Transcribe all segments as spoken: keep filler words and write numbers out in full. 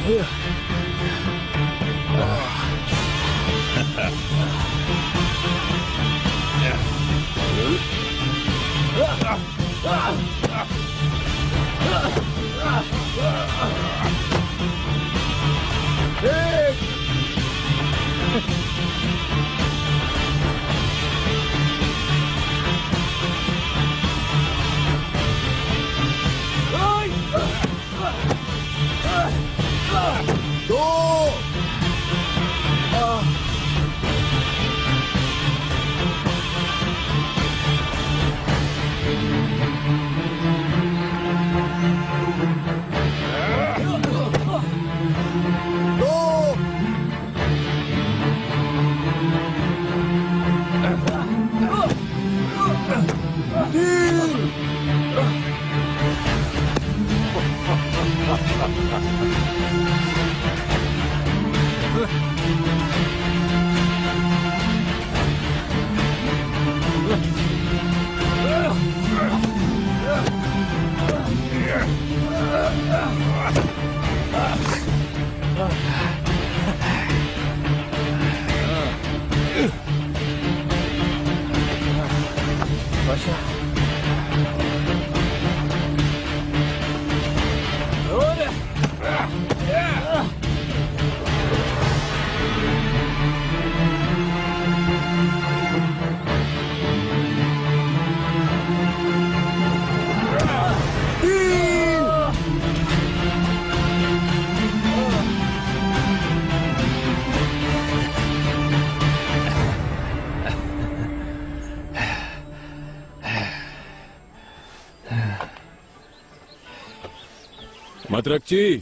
मतरकची,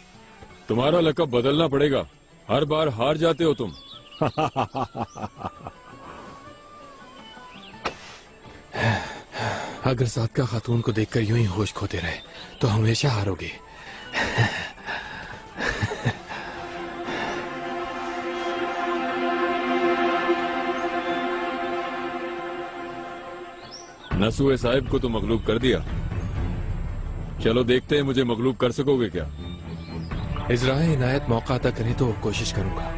तुम्हारा लकब बदलना पड़ेगा। हर बार हार जाते हो तुम। अगर सादका खातून को देखकर यूं ही होश खोते रहे तो हमेशा हारोगे। नसूए साहिब को तो मगलूब कर दिया। चलो देखते हैं मुझे मगलूब कर सकोगे क्या। इजराए इनायत मौका अता करे तो कोशिश करूंगा।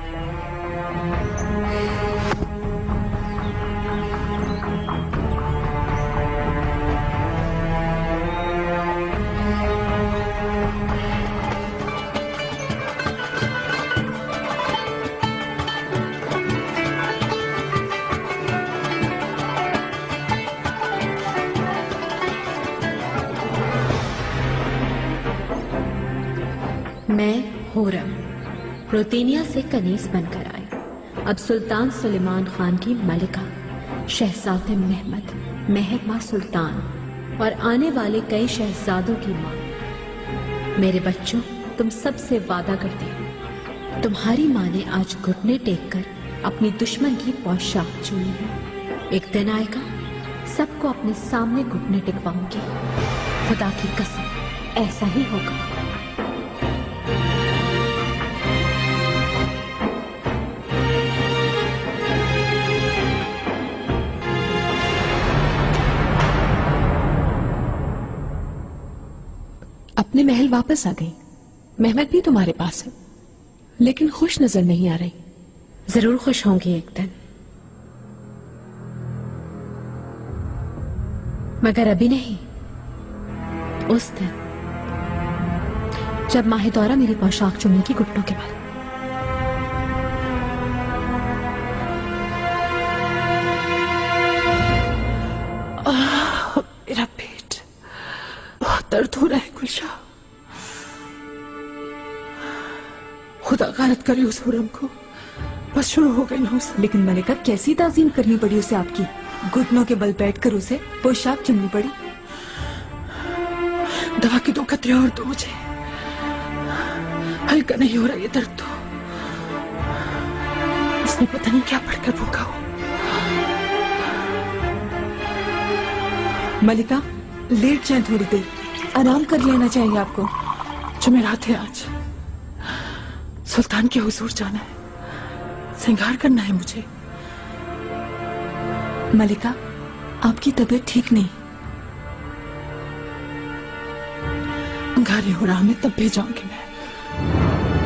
मैं हुरम रोतेनिया से कनीस बनकर आई। अब सुल्तान सुलेमान खान की मलिका, शहजादे महमद, मेहरमा सुल्तान और आने वाले कई शहजादों की मां। मेरे बच्चों, तुम सबसे वादा करती हूँ, तुम्हारी माँ ने आज घुटने टेक कर अपनी दुश्मन की पोशाक चुनी है। एक दिन आएगा, सबको अपने सामने घुटने टिकवाऊंगी। खुदा की कसम, ऐसा ही होगा। अपने महल वापस आ गई। महमद भी तुम्हारे पास है, लेकिन खुश नजर नहीं आ रही। जरूर खुश होंगी एक दिन, मगर अभी नहीं। उस दिन जब माहिदौरा मेरी पोशाक चुनेगी घुटनों के बल। मेरा पेट बहुत दर्द हो रहा है गुलशा। खुदा गारत करे उस हुरम को। बस शुरू हो गई ना उसे। लेकिन मलिका, कैसी ताजीम करनी पड़ी उसे आपकी। घुटनों के बल बैठकर उसे पोशाक चुननी पड़ी। दवा की दो कतरे और दो मुझे। हल्का नहीं हो रहा ये दर्द तो। इसने पता नहीं क्या पढ़कर भूखा हो। मलिका, लेट जाए थोड़ी देर, आराम कर लेना चाहिए आपको। जुमेरात है आज, सुल्तान के हुजूर जाना है, श्रृंगार करना है मुझे। मलिका, आपकी तबीयत ठीक नहीं। अंगारे हो रहा, मैं तब भेजाऊंगी मैं।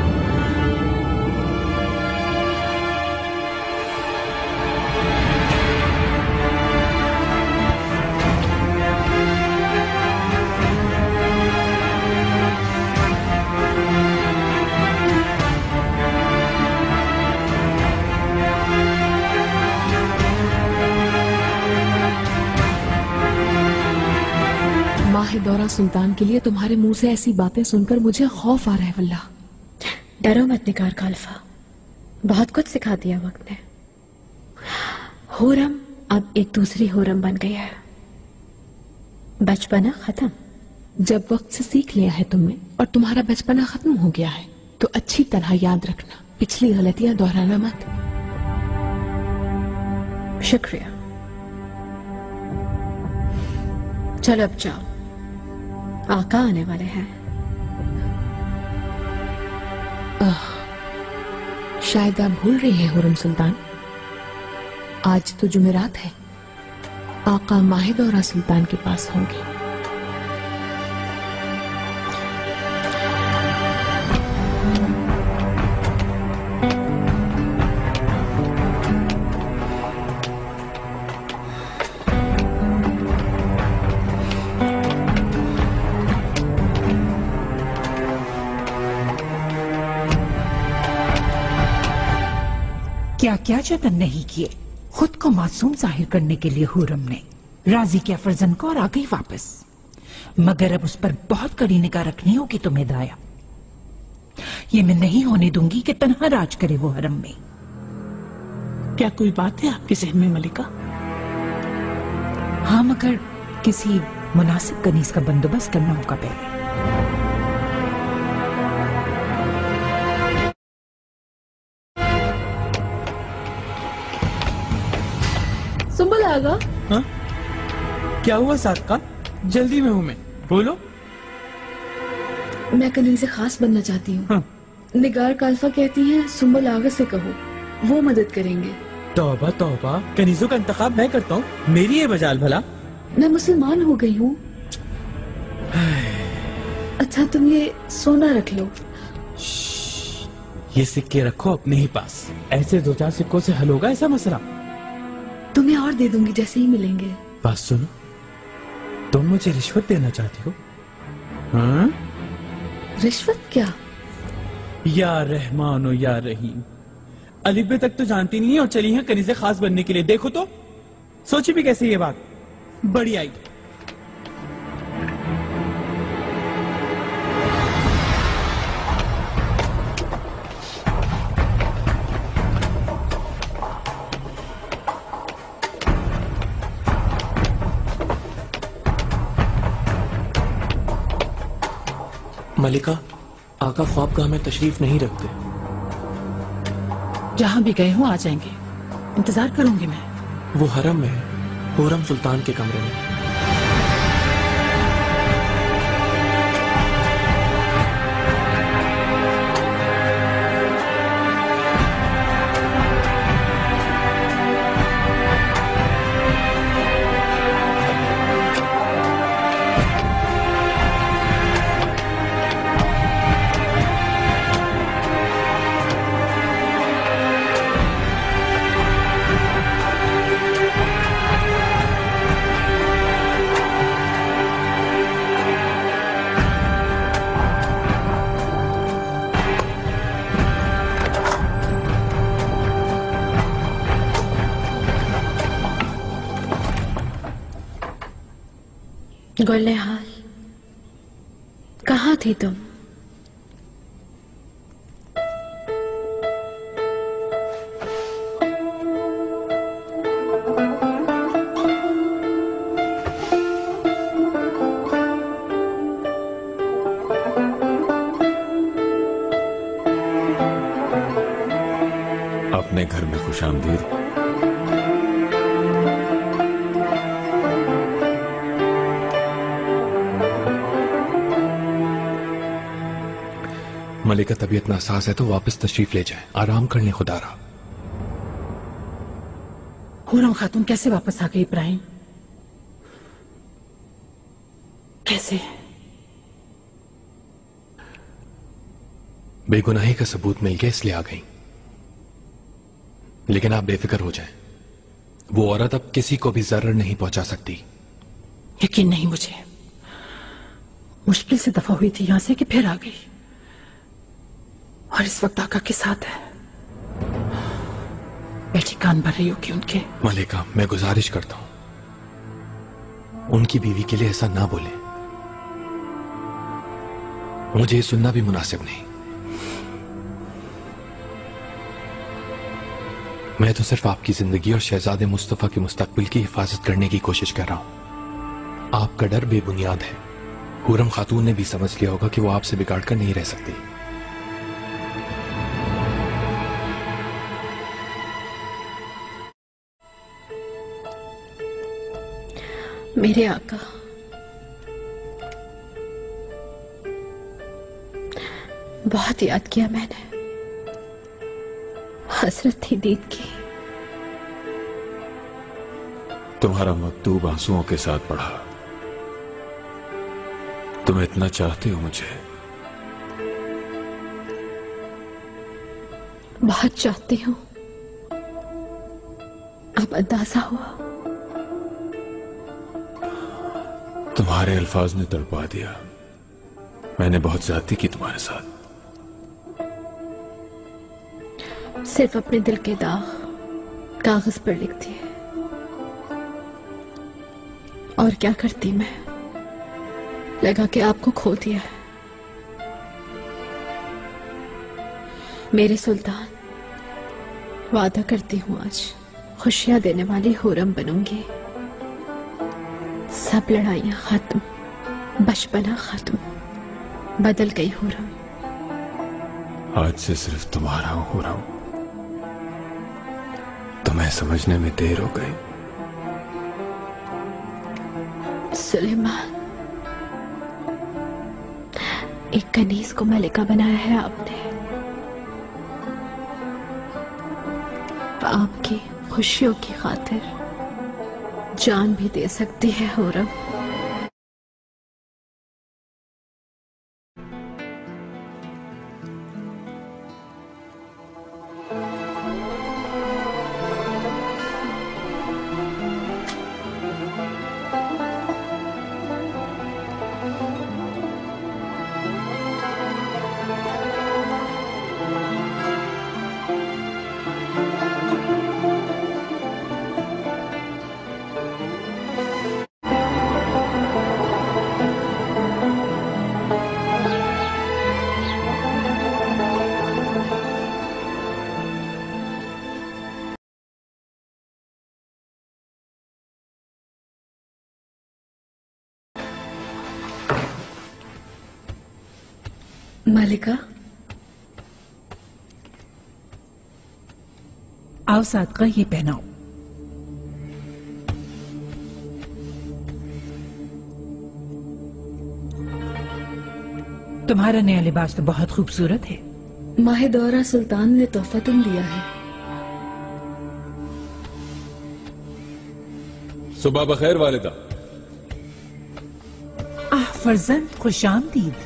माहिदौरा सुल्तान के लिए तुम्हारे मुंह से ऐसी बातें सुनकर मुझे खौफ आ रहा है वल्लाह। डरो मत निगार खालफा, बहुत कुछ सिखा दिया वक्त ने। हुरम अब एक दूसरी हुरम बन गई है। बचपना खत्म। जब वक्त से सीख लिया है तुमने और तुम्हारा बचपना खत्म हो गया है तो अच्छी तरह याद रखना, पिछली गलतियां दोहराना मत। शुक्रिया। चलो अब जाओ, आका आने वाले हैं। आह, शायद आप भूल रही हैं हुरम सुल्तान, आज तो जुमेरात है। आका माहिदौरा सुल्तान के पास होंगे। क्या क्या जतन नहीं किए खुद को मासूम जाहिर करने के लिए हुरम ने। राजी किया फर्जन को और आ गई वापस। मगर अब उस पर बहुत कड़ी निगाह रखनी होगी तुम्हें दाया। ये मैं नहीं होने दूंगी कि तन्हा राज करे वो हरम में। क्या कोई बात है आपके जहन में मलिका? हाँ, मगर किसी मुनासिब कनीज का बंदोबस्त करना होगा पहले। सुंबल आगा। हाँ? क्या हुआ सादका? जल्दी में हूँ मैं, बोलो। मैं कनीज़े खास बनना चाहती हूँ। हाँ। निगार काल्फा कहती हैं सुंबल आगा से कहो, वो मदद करेंगे। तौबा तौबा, कनीजों का इंतखाब मैं करता हूँ, मेरी ये बजाल भला। मैं मुसलमान हो गई हूँ। अच्छा तुम ये सोना रख लो। ये सिक्के रखो अपने ही पास, ऐसे दो चार सिक्कों से हल होगा ऐसा मसला। तुम्हें और दे दूंगी जैसे ही मिलेंगे। बात सुनो, तुम मुझे रिश्वत देना चाहती हो? हाँ? रिश्वत क्या? या रहमानो या रहीम, अलिबे तक तो जानती नहीं है और चली है कनीज़े खास बनने के लिए। देखो तो, सोची भी कैसे ये बात, बड़ी आई। मलिका, आका ख्वाबगाह में तशरीफ नहीं रखते। जहां भी गए हो आ जाएंगे, इंतजार करूंगी मैं। वो हरम में है, हुरम सुल्तान के कमरे में। गुलनिहाल, कहाँ थी तुम? अपने घर में खुशामदीद। मलिका तबीयत नासाज है तो वापस तशरीफ ले जाए, आराम करने खुदारा। हुरम खातून कैसे वापस आ गई इब्राहिम? कैसे? बेगुनाही का सबूत मिल गया इसलिए आ गई। लेकिन आप बेफिक्र हो जाएं, वो औरत अब किसी को भी जर्र नहीं पहुंचा सकती। यकीन नहीं मुझे, मुश्किल से दफा हुई थी यहां से कि फिर आ गई, और इस वक्त आका के साथ है। बेटी कान भर रही होगी उनके। मलिका, मैं गुजारिश करता हूं, उनकी बीवी के लिए ऐसा ना बोले। मुझे ये सुनना भी मुनासिब नहीं। मैं तो सिर्फ आपकी जिंदगी और शहजादे मुस्तफा के मुस्तकबिल की हिफाजत करने की कोशिश कर रहा हूं। आपका डर बेबुनियाद है। हुरम खातून ने भी समझ लिया होगा कि वो आपसे बिगाड़ कर नहीं रह सकती। मेरे आका, बहुत याद किया मैंने, हसरत थी दीद की। तुम्हारा मकतूब आंसुओं के साथ पढ़ा। तुम इतना चाहते हो मुझे। बहुत चाहती हूँ। अब अंदाजा हुआ। तुम्हारे अल्फाज ने तड़पा दिया। मैंने बहुत ज्यादती की तुम्हारे साथ। सिर्फ अपने दिल के दाग कागज पर लिखती है। और क्या करती मैं, लगा कि आपको खो दिया है। मेरे सुल्तान, वादा करती हूं आज खुशियां देने वाली हुरम बनूंगी। सब लड़ाइयां खत्म, बचपना खत्म, बदल गई हुरम। आज से सिर्फ तुम्हारा हूं हुरम। तुम्हें समझने में देर हो गई। सुलेमान, एक कनीज को मलिका बनाया है आपने। आपकी खुशियों की खातिर जान भी दे सकती है हुरम। मलिका, आओ सादका, ये पहनाओ। तुम्हारा नया लिबास तो बहुत खूबसूरत है। माहिदौरा सुल्तान ने तोहफा तुम दिया है। सुबह बखैर वालिदा। आह फर्जंद, खुशामदीद।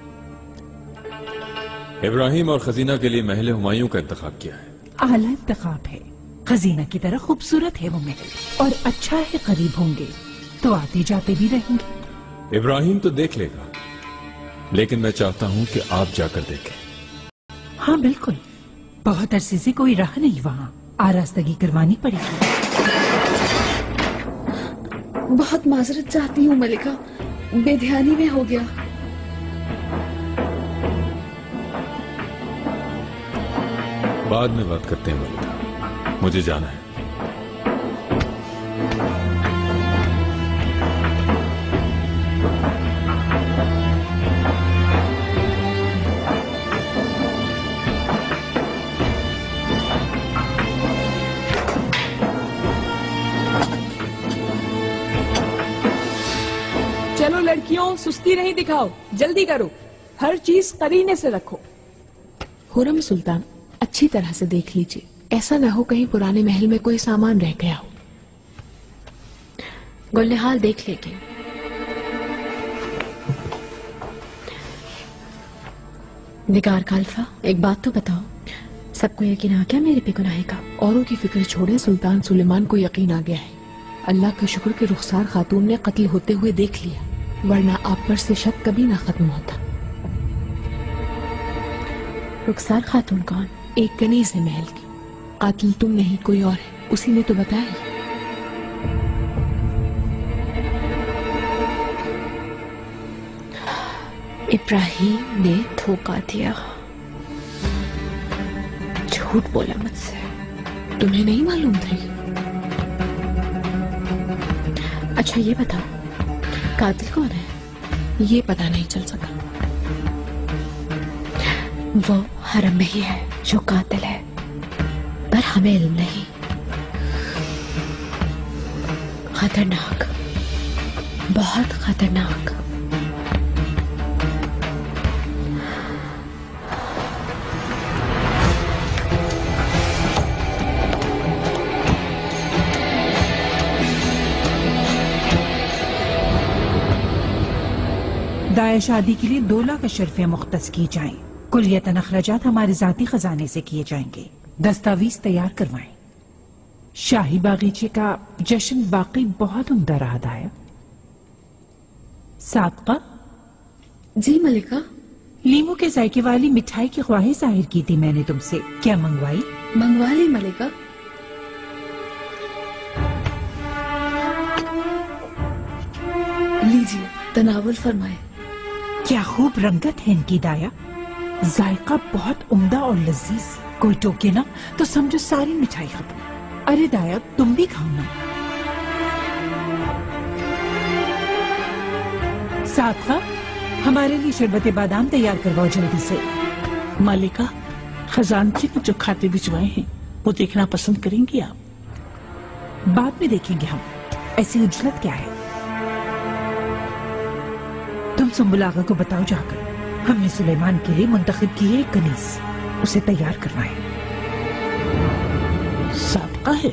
इब्राहिम और खजीना के लिए महल हुमायूं का इंतखाब किया है। आला इंतखाब है। खजीना की तरह खूबसूरत है वो महल, और अच्छा है करीब होंगे तो आते जाते भी रहेंगे। इब्राहिम तो देख लेगा, लेकिन मैं चाहता हूं कि आप जाकर देखें। हाँ बिल्कुल, बहुत अरसे से कोई रहा नहीं वहाँ, आरास्तगी करवानी पड़ेगी। बहुत माजरत चाहती हूँ मलिका, बेध्यानी में हो गया। बाद में बात करते हैं मलिका, मुझे जाना है। चलो लड़कियों, सुस्ती नहीं दिखाओ, जल्दी करो, हर चीज करीने से रखो। हुरम सुल्तान, अच्छी तरह से देख लीजिए, ऐसा न हो कहीं पुराने महल में कोई सामान रह गया हो। गुलनिहाल देख लेगी। निगार खालफा, एक बात तो बताओ, सबको यकीन आ गया मेरे बेगुनाही का? औरों की फिक्र छोड़े, सुल्तान सुलेमान को यकीन आ गया है। अल्लाह का शुक्र कि रुखसार खातून ने कत्ल होते हुए देख लिया, वरना आप पर से शक कभी ना खत्म होता। रुखसार खातून कौन? एक कनीज है महल की। कातिल तुम नहीं, कोई और है, उसी ने तो बताया। इब्राहिम ने धोखा दिया, झूठ बोला मुझसे। तुम्हें नहीं मालूम थी? अच्छा ये बताओ, कातिल कौन है? ये पता नहीं चल सका। वो हरम में ही है जो कातिल है, पर हमें इल्म नहीं। खतरनाक, बहुत खतरनाक। दाया शादी के लिए दो लाख अशरफियाँ मुख्तस की जाएं। कुलियतन अखराजात हमारे जाती खजाने से किए जाएंगे। दस्तावेज तैयार करवाएं। शाही बागीचे का जश्न बाकी बहुत उम्दा रहा दाया। सादका, जी मलिका। लीमू के जायके वाली मिठाई की ख्वाहिश जाहिर की थी मैंने तुमसे, क्या मंगवाई? मंगवा ली मलिका। लीजिए, तनावुल फरमाए। क्या खूब रंगत है इनकी दाया, जायका बहुत उम्दा और लजीज। कोई टोके ना तो समझो सारी मिठाई खत्म। अरे दाया, तुम भी खाओ ना। सादका, हमारे लिए शरबत बादाम तैयार करवाओ जल्दी से। मालिका, खजानची ने जो खाते भिजवाए हैं वो देखना पसंद करेंगी आप? बाद में देखेंगे हम, ऐसी उजलत क्या है। तुम सुम्बुल आगा को बताओ जाकर, हमने सुलेमान के लिए मुंतखब की है एक कनीज, उसे तैयार करवाएं। सादका है।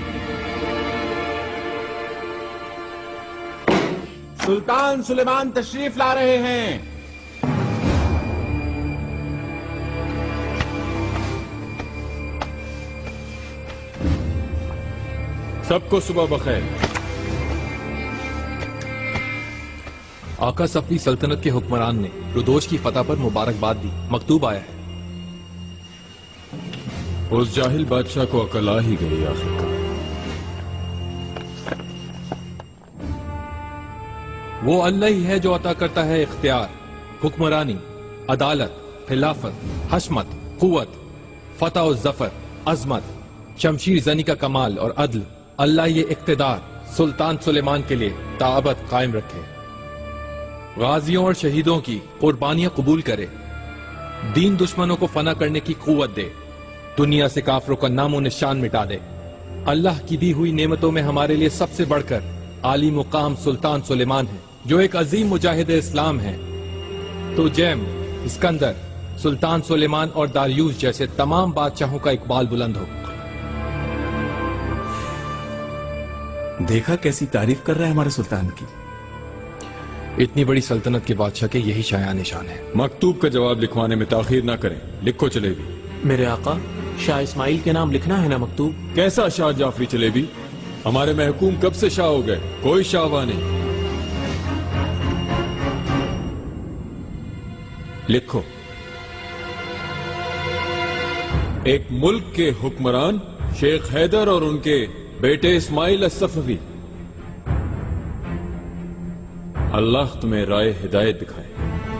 सुल्तान सुलेमान तशरीफ ला रहे हैं। सबको सुबह बखैर। आका सफवी सल्तनत के हुक्मरान ने रुदोश की फतह पर मुबारकबाद दी। मकतूब आया है। उस जाहिल बादशाह को अकल आ ही गई आखिरकार। वो अल्लाह ही है जो अता करता है इख्तियार, हुक्मरानी, अदालत, खिलाफत, हशमत, कुव्वत, फतह और जफर, अजमत, शमशीर जनी का कमाल और अदल। अल्लाह ये इख्तिदार सुल्तान सुलेमान के लिए ताबत कायम रखे, गाजियों और शहीदों की कुर्बानियां कबूल करे, दीन दुश्मनों को फना करने की कुव्वत दे, दुनिया से काफरों का नामो निशान मिटा दे। अल्लाह की दी हुई नेमतों में हमारे लिए सबसे बढ़कर आली मुकाम सुल्तान सुलेमान है, जो एक अजीम मुजाहिद इस्लाम है। तो जैम, इस्कंदर, सुल्तान सुलेमान और दारियूस जैसे तमाम बादशाहों का इकबाल बुलंद हो। देखा कैसी तारीफ कर रहा है हमारे सुल्तान की। इतनी बड़ी सल्तनत के बादशाह के यही शाया निशान है। मकतूब का जवाब लिखवाने में ताखीर ना करें, लिखो चलेबी। मेरे आका, शाह इस्माइल के नाम लिखना है ना मकतूब। कैसा शाह जाफरी चलेबी? हमारे महकूम कब से शाह हो गए, कोई शाहवा नहीं। लिखो, एक मुल्क के हुक्मरान शेख हैदर और उनके बेटे इस्माइल अस्सफवी। अल्लाह तुम्हें राय हिदायत दिखाए।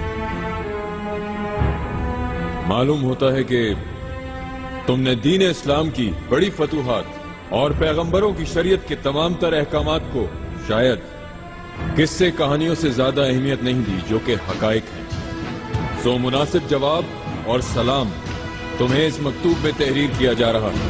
मालूम होता है कि तुमने दीन इस्लाम की बड़ी फतूहात और पैगंबरों की शरीयत के तमाम तर अहकामात को शायद किस्से कहानियों से ज्यादा अहमियत नहीं दी, जो कि हकाइक हैं। सो मुनासिब जवाब और सलाम तुम्हें इस मकतूब में तहरीर किया जा रहा है।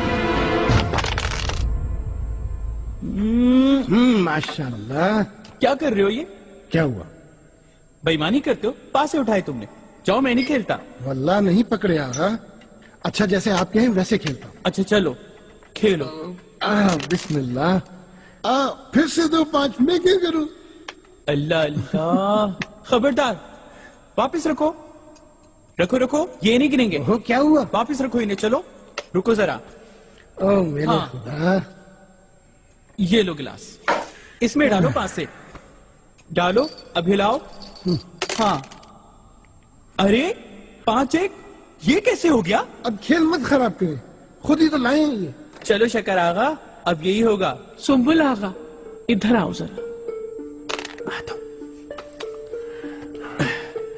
हम्म, माशाल्लाह। क्या कर रहे हो ये? क्या हुआ? बेईमानी करते हो? पास से उठाए तुमने। जाओ, मैं नहीं खेलता। वल्लाह नहीं पकड़े आगा। अच्छा, जैसे आप कहें वैसे खेलता हूँ। अच्छा चलो खेलो। आ, बिस्मिल्लाह। आ, फिर से दो पांच, मैं क्या करूं? अल्लाह अल्लाह। खबरदार, वापिस रखो रखो रखो, ये नहीं गिनेंगे। हो, क्या हुआ? वापिस रखो इन्हें। चलो रुको जरा। ओ मेरे हाँ। खुदा। ये लो गिलास, इसमें डालो, पास से डालो, अब हिलाओ। हाँ, अरे पांच एक, ये कैसे हो गया? अब खेल मत खराब करे, खुद ही तो लाए हैं ये। चलो शकर आगा, अब यही होगा। सुम्बुल आगा, इधर आओ जरा। आ तो।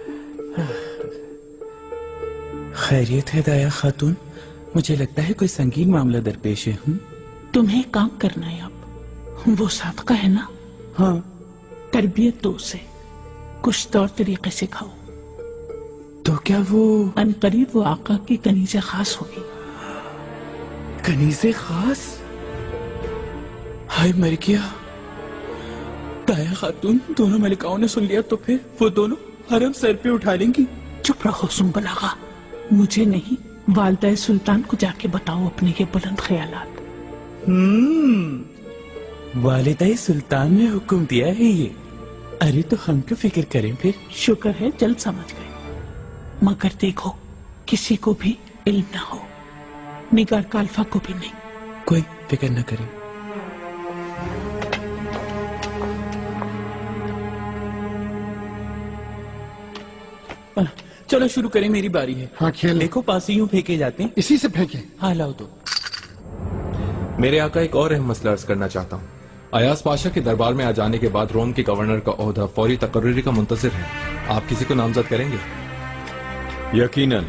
खैरियत है दाया खातून, मुझे लगता है कोई संगीन मामला दरपेश है। हूँ तुम्हें काम करना है अब। वो सादका है ना? हाँ। तरबियत दो उसे, कुछ तौर तरीके से खाओ। तो क्या वो अनकरीब वो आका की कनीज़े खास होगी। कनीज़े खास? हाय मर गया। दाया खातून, दोनों मलिकाओं ने सुन लिया तो फिर वो दोनों हरम सर पे उठा लेंगी। चुप रहो सुंबल आगा, मुझे नहीं वालदा सुल्तान को जाके बताओ अपने ये बुलंद ख्यालात। हम्म, वालिदा सुल्तान ने हुक्म दिया है ये। अरे तो हम क्यों फिक्र करें फिर। शुक्र है जल्द समझ गए, मगर देखो किसी को भी इल्म ना हो, निगार काल्फा को भी नहीं। कोई फिक्र न करें। चलो शुरू करें, मेरी बारी है। हाँ खेल। देखो पास यूं फेंके जाते हैं। इसी से फेंके। हाँ लाओ तो। मेरे आका एक और अहम मसला अर्ज करना चाहता हूँ। अयाज पाशा के दरबार में आ जाने के बाद रोम के गवर्नर का ओहदा फौरी तकर्री का मुंतजिर है। आप किसी को नामजद करेंगे? यकीनन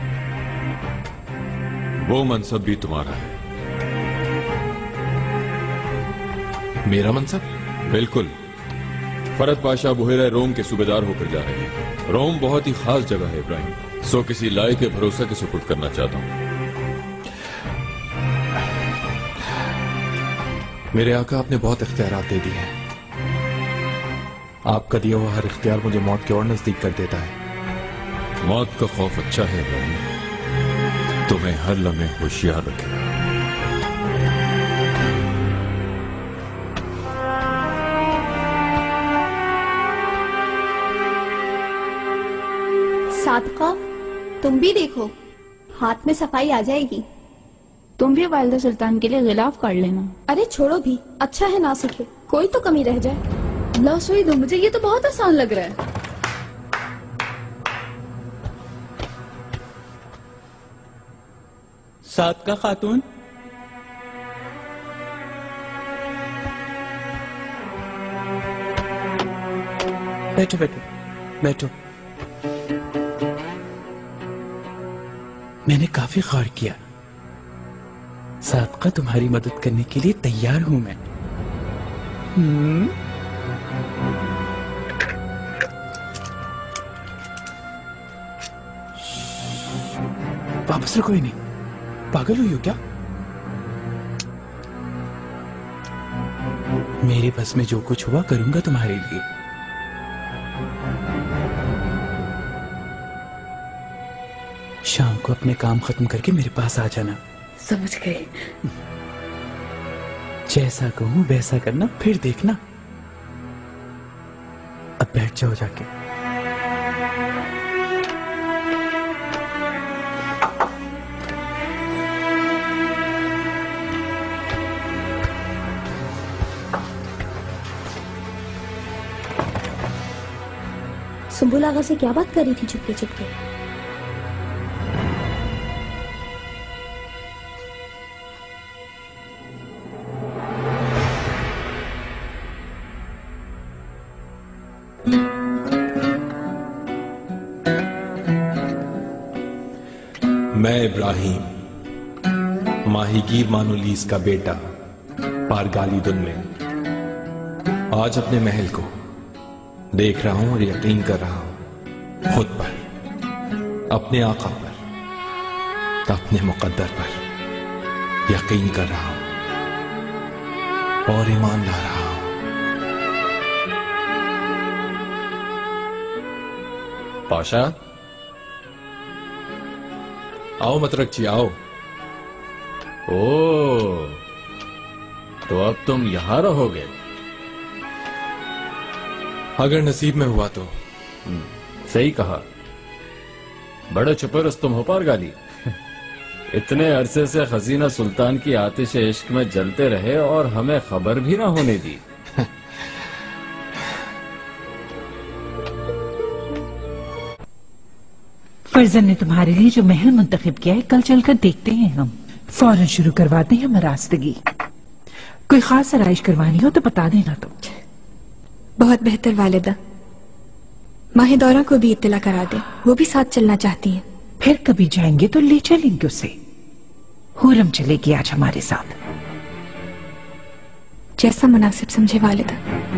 वो मनसब भी तुम्हारा है। मेरा मनसब? बिल्कुल। फरद पाशा बुहेरा रोम के सूबेदार होकर जा रहे हैं। रोम बहुत ही खास जगह है इब्राहिम, सो किसी लायक के भरोसा के सुपुर्द करना चाहता हूँ। मेरे आका, आपने बहुत इख्तियारात दे दिए हैं। आपका दिया हुआ हर इख्तियार मुझे मौत की ओर नजदीक कर देता है। मौत का खौफ अच्छा है इब्राहिम, तुम्हें हर लम्हे होशियार रखे। सादका, तुम भी देखो, हाथ में सफाई आ जाएगी। तुम भी वालिदा सुल्तान के लिए गिलाफ काट लेना। अरे छोड़ो भी, अच्छा है ना सीखे, कोई तो कमी रह जाए। ला सोई दो, मुझे ये तो बहुत आसान लग रहा है। सादका खातून, बैठो बैठो बैठो। मैंने काफी गौर किया, सादका तुम्हारी मदद करने के लिए तैयार हूं मैं। हम्म वापस रखो इन्हें, पागल हुई हो क्या? मेरे बस में जो कुछ हुआ करूंगा तुम्हारे लिए। शाम को अपने काम खत्म करके मेरे पास आ जाना। समझ गई। जैसा कहूं वैसा करना, फिर देखना। अब बैठ जाओ जाके। सुंबुल आगा से क्या बात कर रही थी चुपके चुपके? मैं इब्राहिम, माहीगीर मानुलीस का बेटा, पारगालीदुन में आज अपने महल को देख रहा हूं और यकीन कर रहा हूं खुद पर, अपने आका पर, अपने मुकद्दर पर यकीन कर रहा हूं और ईमान ला रहा हूं। पाशा, आओ मतरकची आओ। ओ, तो अब तुम यहां रहोगे? अगर नसीब में हुआ तो। सही कहा, बड़े छुपे रुस्तम हो पारगाली। इतने अरसे से खजीना सुल्तान की आतिश इश्क में जलते रहे और हमें खबर भी ना होने दी। फर्जन ने तुम्हारे लिए जो महल मुंतखब किया है, कल चलकर देखते हैं हम। फौरन शुरू करवाते हैं मरासदगी। कोई खास आराइश करवानी हो तो बता देना। तो बहुत बेहतर वालिदा, माहे दौरा को भी इत्तला करा दे, वो भी साथ चलना चाहती है। फिर कभी जाएंगे तो ले चलेंगे उसे। हुरम चलेगी आज हमारे साथ। जैसा मुनासिब समझे वालिदा।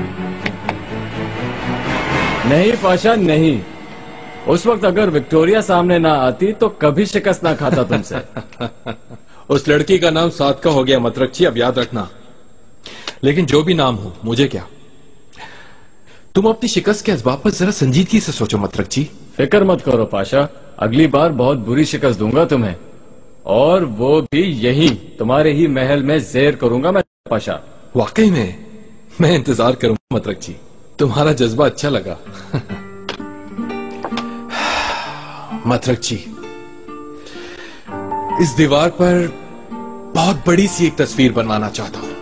नहीं पाशा नहीं, उस वक्त अगर विक्टोरिया सामने ना आती तो कभी शिकस्त ना खाता तुमसे। उस लड़की का नाम सादका हो गया मतरक्ची, अब याद रखना। लेकिन जो भी नाम हो, मुझे क्या। तुम अपनी शिकस्त के असबाब पर जरा संजीदगी से सोचो मतरक्ची। फिक्र मत करो पाशा, अगली बार बहुत बुरी शिकस्त दूंगा तुम्हें, और वो भी यही तुम्हारे ही महल में जेर करूंगा मैं पाशा। वाकई में मैं इंतजार करूंगा मतरक्ची, तुम्हारा जज्बा अच्छा लगा। मतरक्ची, इस दीवार पर बहुत बड़ी सी एक तस्वीर बनवाना चाहता हूं।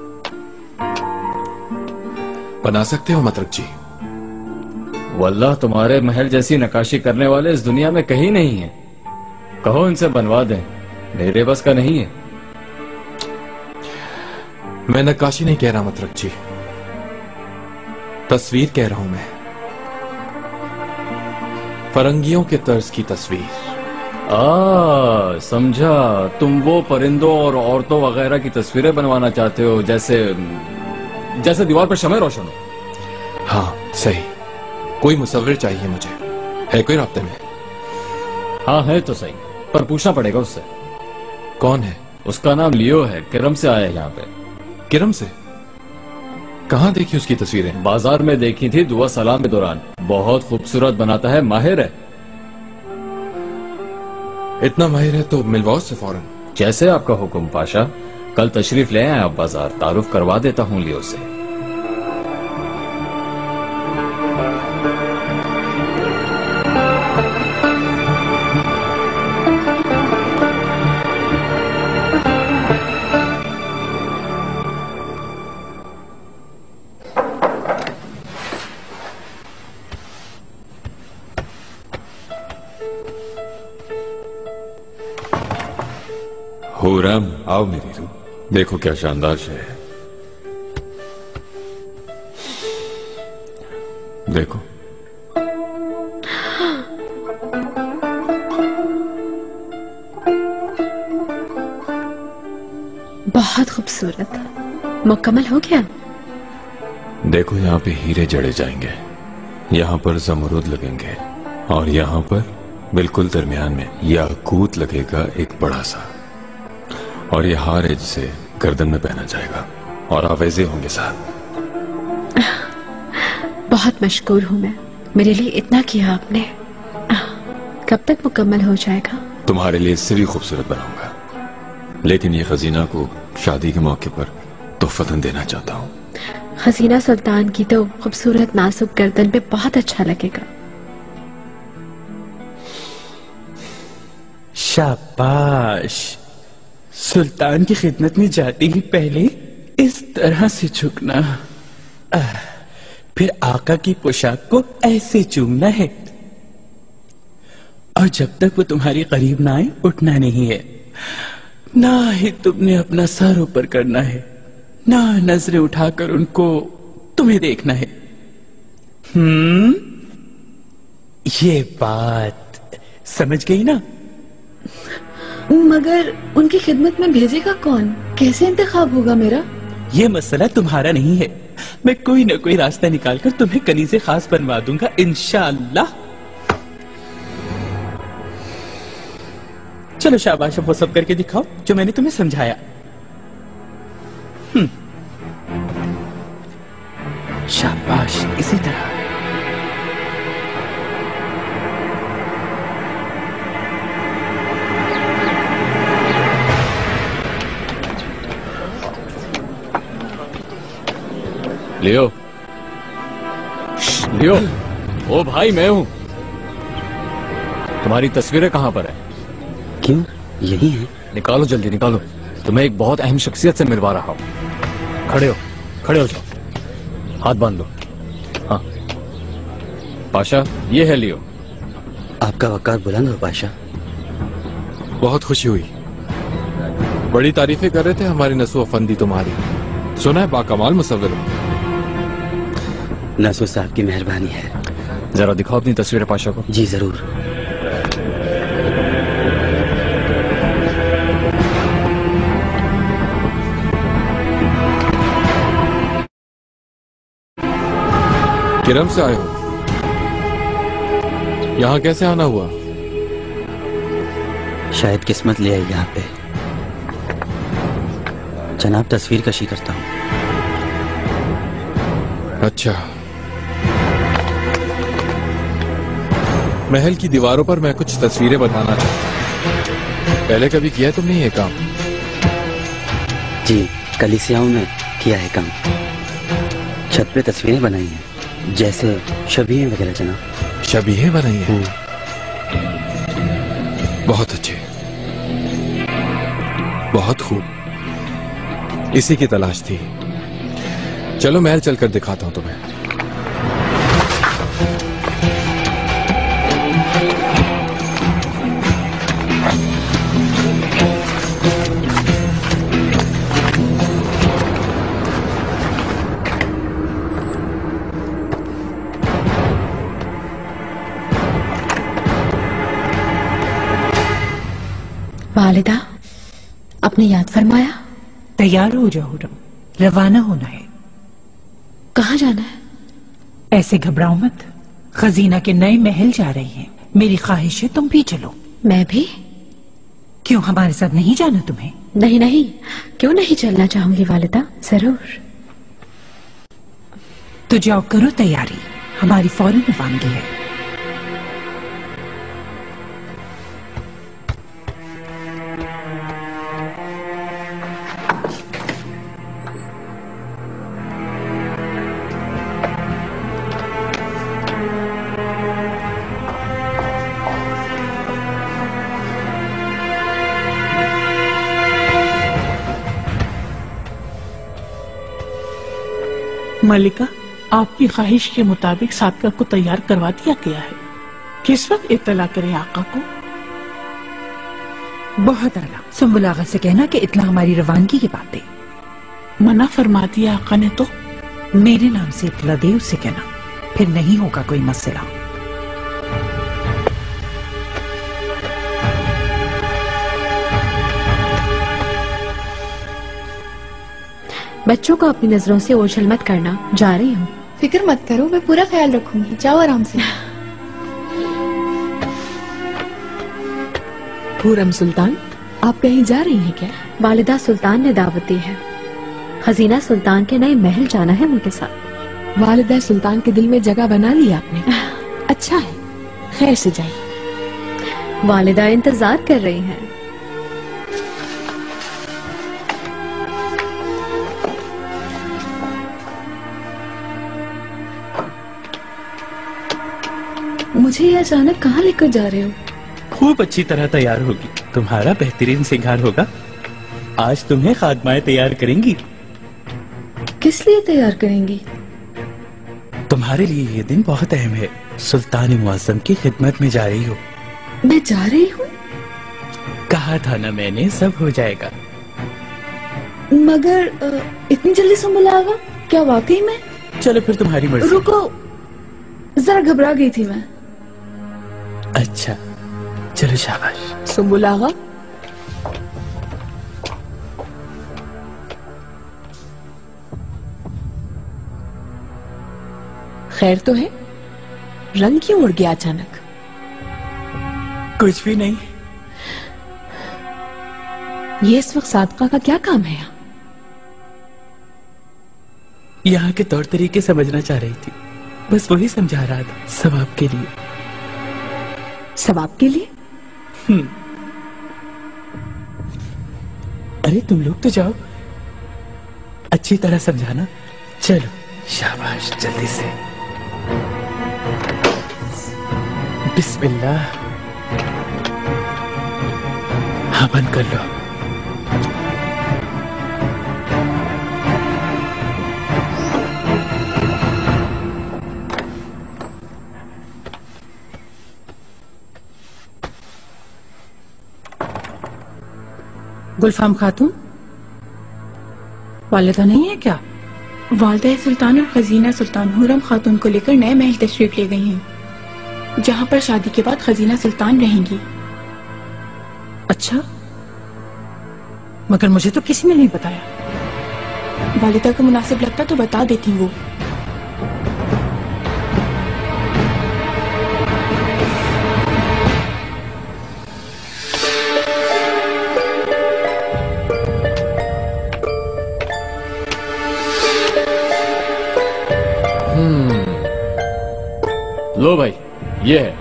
बना सकते हो मतरक्ची? वल्लाह तुम्हारे महल जैसी नक्काशी करने वाले इस दुनिया में कहीं नहीं है। कहो इनसे बनवा दें, मेरे बस का नहीं है। मैं नक्काशी नहीं कह रहा मतरक्ची, तस्वीर कह रहा हूं मैं। फरंगियों के तर्ज की तस्वीर। आ, समझा, तुम वो परिंदों और औरतों वगैरह की तस्वीरें बनवाना चाहते हो, जैसे जैसे दीवार पर शमع रोशन हो। हाँ सही, कोई मुसव्विर चाहिए मुझे। है कोई राब्ते में? हाँ है तो सही, पर पूछना पड़ेगा उससे। कौन है? उसका नाम लियो है, किरम से आया है यहाँ पे। किरम से? कहाँ देखी उसकी तस्वीरें? बाजार में देखी थी दुआ सलाम के दौरान। बहुत खूबसूरत बनाता है, माहिर है। इतना माहिर है तो मिलवाओ उससे फौरन। जैसे आपका हुक्म पाशा। कल तशरीफ ले आए आप बाजार, तारुफ करवा देता हूँ लियो से। हुरम, आओ मेरी रूह, देखो क्या शानदार शय है। देखो। बहुत खूबसूरत, मुकम्मल हो गया। देखो यहाँ पे हीरे जड़े जाएंगे, यहाँ पर जमरूद लगेंगे, और यहाँ पर बिल्कुल दरमियान में याकूत लगेगा एक बड़ा सा, और ये हार है जिसे गर्दन में पहना जाएगा, और आवेजे होंगे साथ। बहुत मशकूर हूँ मैं, मेरे लिए इतना किया आपने। कब तक मुकम्मल हो जाएगा? तुम्हारे लिए इससे भी खूबसूरत बनाऊंगा, लेकिन ये खजीना को शादी के मौके पर तोहफतन देना चाहता हूँ। खजीना सुल्तान की तो खूबसूरत नाजुक गर्दन पे बहुत अच्छा लगेगा। शाबाश, सुल्तान की खिदमत में जाते ही पहले इस तरह से झुकना, आह, फिर आका की पोशाक को ऐसे चूमना है, और जब तक वो तुम्हारे करीब ना आए उठना नहीं है। ना ही तुमने अपना सर ऊपर करना है, ना नजरें उठाकर उनको तुम्हें देखना है। हम्म, ये बात समझ गई ना? मगर उनकी खिदमत में भेजेगा कौन? कैसे इंतखाब होगा मेरा? ये मसला तुम्हारा नहीं है, मैं कोई ना कोई रास्ता निकालकर तुम्हें कनीज़े खास बनवा दूंगा इंशाअल्लाह। चलो शाबाश, अब वो सब करके दिखाओ जो मैंने तुम्हें समझाया। हम्म, शाबाश, इसी तरह। लियो, लियो, ओ भाई मैं हूं। तुम्हारी तस्वीरें कहां पर है? क्यों, यही है। निकालो जल्दी निकालो, तुम्हें एक बहुत अहम शख्सियत से मिलवा रहा हूं। खड़े हो, खड़े हो जाओ, हाथ बांध लो। हाँ पाशा, ये है लियो। आपका वकार बुलंद हो पाशा। बहुत खुशी हुई, बड़ी तारीफें कर रहे थे हमारी नसो अफंदी तुम्हारी। सुना है बाकमाल मुसव्विर हो। नसो साहब की मेहरबानी है। जरा दिखाओ अपनी तस्वीर पाशा को। जी जरूर। किरम से आए हो? यहाँ कैसे आना हुआ? शायद किस्मत ले आई यहाँ पे। जनाब, तस्वीर कशी करता हूँ। अच्छा, महल की दीवारों पर मैं कुछ तस्वीरें बनाना चाहता हूँ। पहले कभी किया है तुमने ये काम? जी, कलीसियाओं में किया है काम। छत पे तस्वीरें बनाई हैं, जैसे शबीहें वगैरह जनाब। शबीहें बनाई हैं? बहुत अच्छे, बहुत खूब। इसी की तलाश थी। चलो महल चलकर दिखाता हूं तुम्हें। वालिदा, आपने याद फरमाया? तैयार हो जाओ हुर्रम, रवाना होना है। कहाँ जाना है? ऐसे घबराओ मत, खजीना के नए महल जा रही हैं। मेरी ख्वाहिश है तुम भी चलो। मैं भी? क्यों, हमारे साथ नहीं जाना तुम्हें? नहीं नहीं, क्यों नहीं चलना चाहूंगी वालिदा, जरूर। तो जाओ करो तैयारी, हमारी फौरन रवानगी है। मलिका, आपकी ख्वाहिश के मुताबिक सादका को तैयार करवा दिया गया है। किस वक्त इत्तला करें आका को? बहुत आला। सुंबुल आगा से कहना कि इतना हमारी रवानगी की बात है। मना फरमा दिया आका ने तो? मेरे नाम से इत्तला दे उससे कहना, फिर नहीं होगा कोई मसला। बच्चों को अपनी नजरों से ओझल मत करना, जा रही हूँ। फिक्र मत करो, मैं पूरा ख्याल रखूंगी। जाओ आराम से। हुर्रम सुल्तान, आप कहीं जा रही हैं क्या? वालिदा सुल्तान ने दावत दी है। खजीना सुल्तान के नए महल जाना है उनके साथ। वालिदा सुल्तान के दिल में जगह बना ली आपने। अच्छा है, खैर से जाइए। वालिदा इंतजार कर रही हैं। मुझे ये अचानक कहाँ लेकर जा रहे हो? खूब अच्छी तरह तैयार होगी, तुम्हारा बेहतरीन श्रृंगार होगा। आज तुम्हें खादमाएं तैयार करेंगी। किस लिए तैयार करेंगी? तुम्हारे लिए ये दिन बहुत अहम है। सुल्तान मुअज्जम की खिदमत में जा रही हो। मैं जा रही हूँ? कहा था ना मैंने, सब हो जाएगा। मगर इतनी जल्दी संभलागा? क्या वाकई में? चलो फिर तुम्हारी मर्जी। रुको, जरा घबरा गई थी मैं। अच्छा चलो, शाबाश। सुंबुल आगा, खैर तो है? रंग क्यों उड़ गया अचानक? कुछ भी नहीं। ये इस वक्त सादका का क्या काम है यहाँ? यहाँ के तौर तरीके समझना चाह रही थी, बस वही समझा रहा था। सब आपके लिए। सब आपके लिए? हम्म। अरे तुम लोग तो जाओ, अच्छी तरह समझाना। चलो शाबाश, जल्दी से। बिस्मिल्लाह। हाँ, बंद कर लो। गुलफाम खातून, वालिदा नहीं है क्या? वालिदा सुल्तान और खजीना सुल्तान हुर्रम खातून को लेकर नए महल तशरीफ ले गई हैं, जहाँ पर शादी के बाद खजीना सुल्तान रहेंगी। अच्छा, मगर मुझे तो किसी ने नहीं बताया। वालिदा को मुनासिब लगता तो बता देती वो। लो भाई, ये है।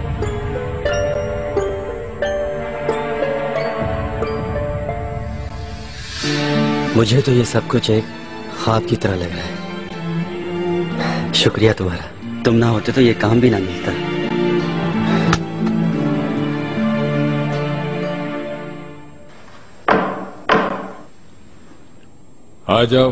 मुझे तो ये सब कुछ एक ख्वाब की तरह लग रहा है। शुक्रिया तुम्हारा, तुम ना होते तो ये काम भी ना मिलता। आ जाओ।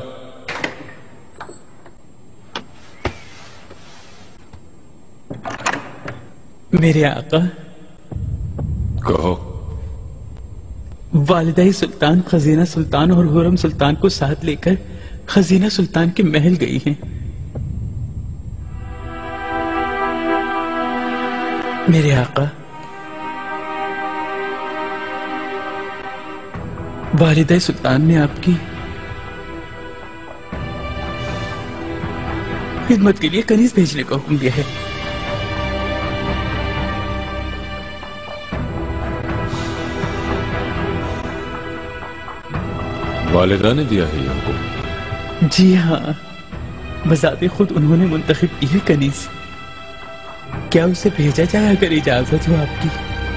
मेरे आका। कहो। वालिदा सुल्तान खजीना सुल्तान और हुरम सुल्तान को साथ लेकर खजीना सुल्तान के महल गई हैं। मेरे आका, वालिदा सुल्तान ने आपकी खिदमत के लिए कनीज भेजने का हुक्म दिया है। वालिदा ने दिया है ये हुक्म? जी हाँ, बजाते खुद उन्होंने मुंतखब की है कनीज। क्या उसे भेजा जाए अगर इजाजत हो आपकी?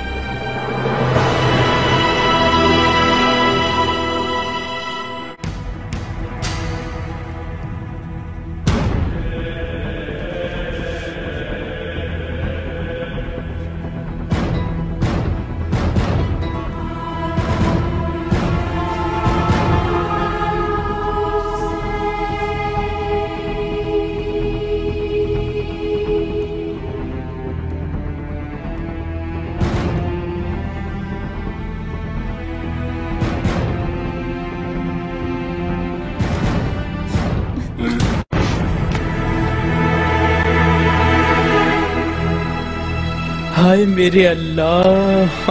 हाय मेरे अल्लाह,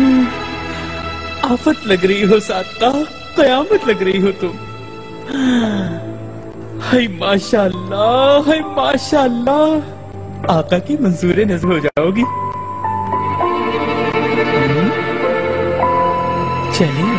आफत लग रही हो सादका, कयामत लग रही हो तुम। हाय माशाअल्लाह, हाय माशाअल्लाह, आका की मंजूर नजर हो जाओगी। चलिए।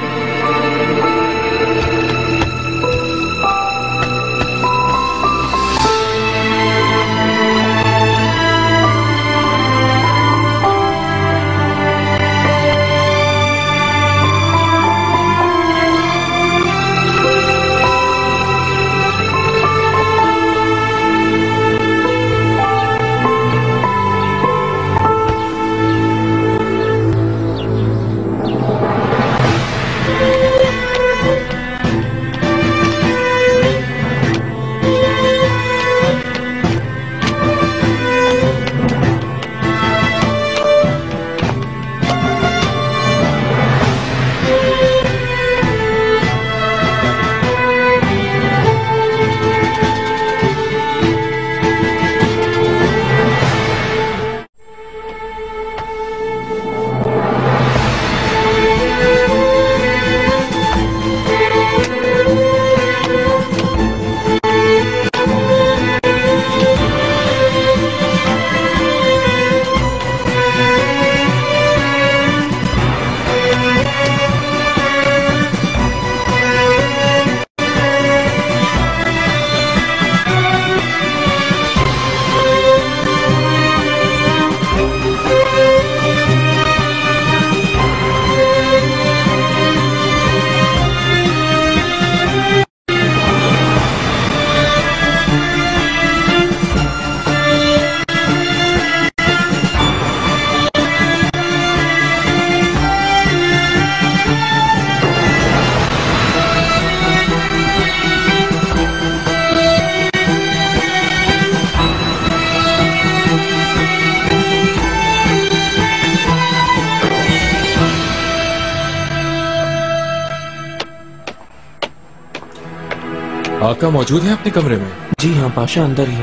आका मौजूद है अपने कमरे में? जी हाँ पाशा, अंदर ही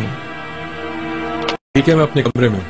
है। ठीक है, मैं अपने कमरे में।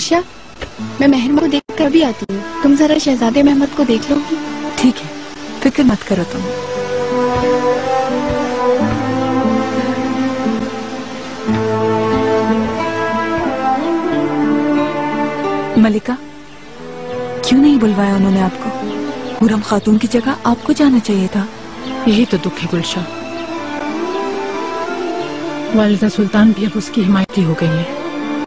गुलशा, मैं मेहरमा को देख कर भी आती हूँ। तुम जरा शहजादे महमद को देख लो। ठीक है, फिक्र मत करो तुम। मलिका, क्यों नहीं बुलवाया उन्होंने आपको? हुरम खातून की जगह आपको जाना चाहिए था। यही तो दुख है गुलशा। वालिदा सुल्तान भी अब उसकी हिमायती हो गई है।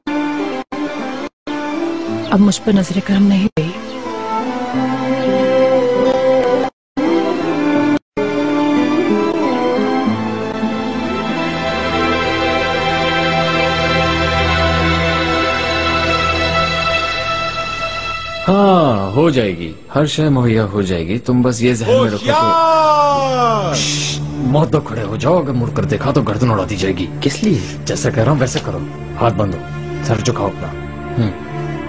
अब मुझ पर नजर करम नहीं गई। हाँ, हो जाएगी, हर शय मुहैया हो जाएगी। तुम बस ये जहन में रखो कि मौत तो खड़े हो जाओ, अगर मुड़कर देखा तो गर्दन उड़ा दी जाएगी। किस लिए? जैसे कह रहा हूँ वैसे करो। हाथ बंदो, सर झुकाओ अपना। हम्म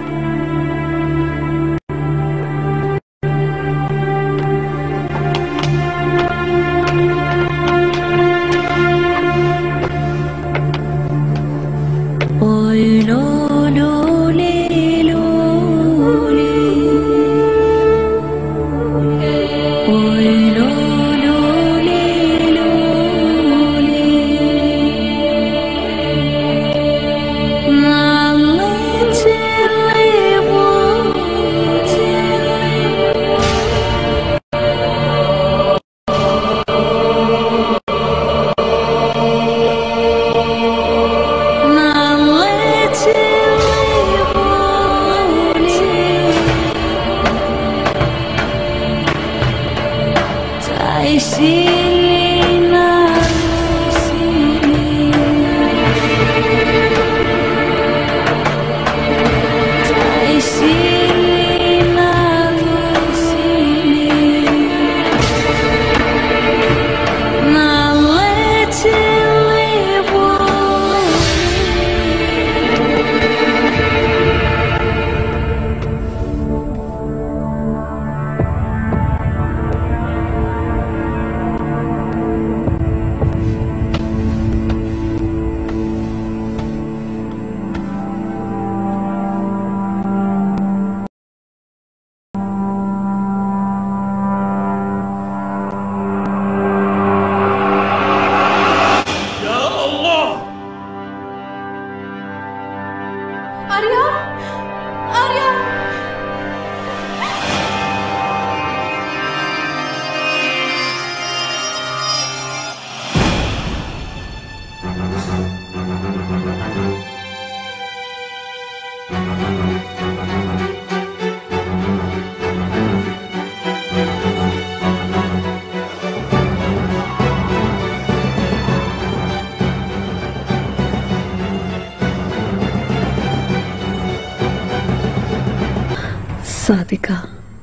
सादिका,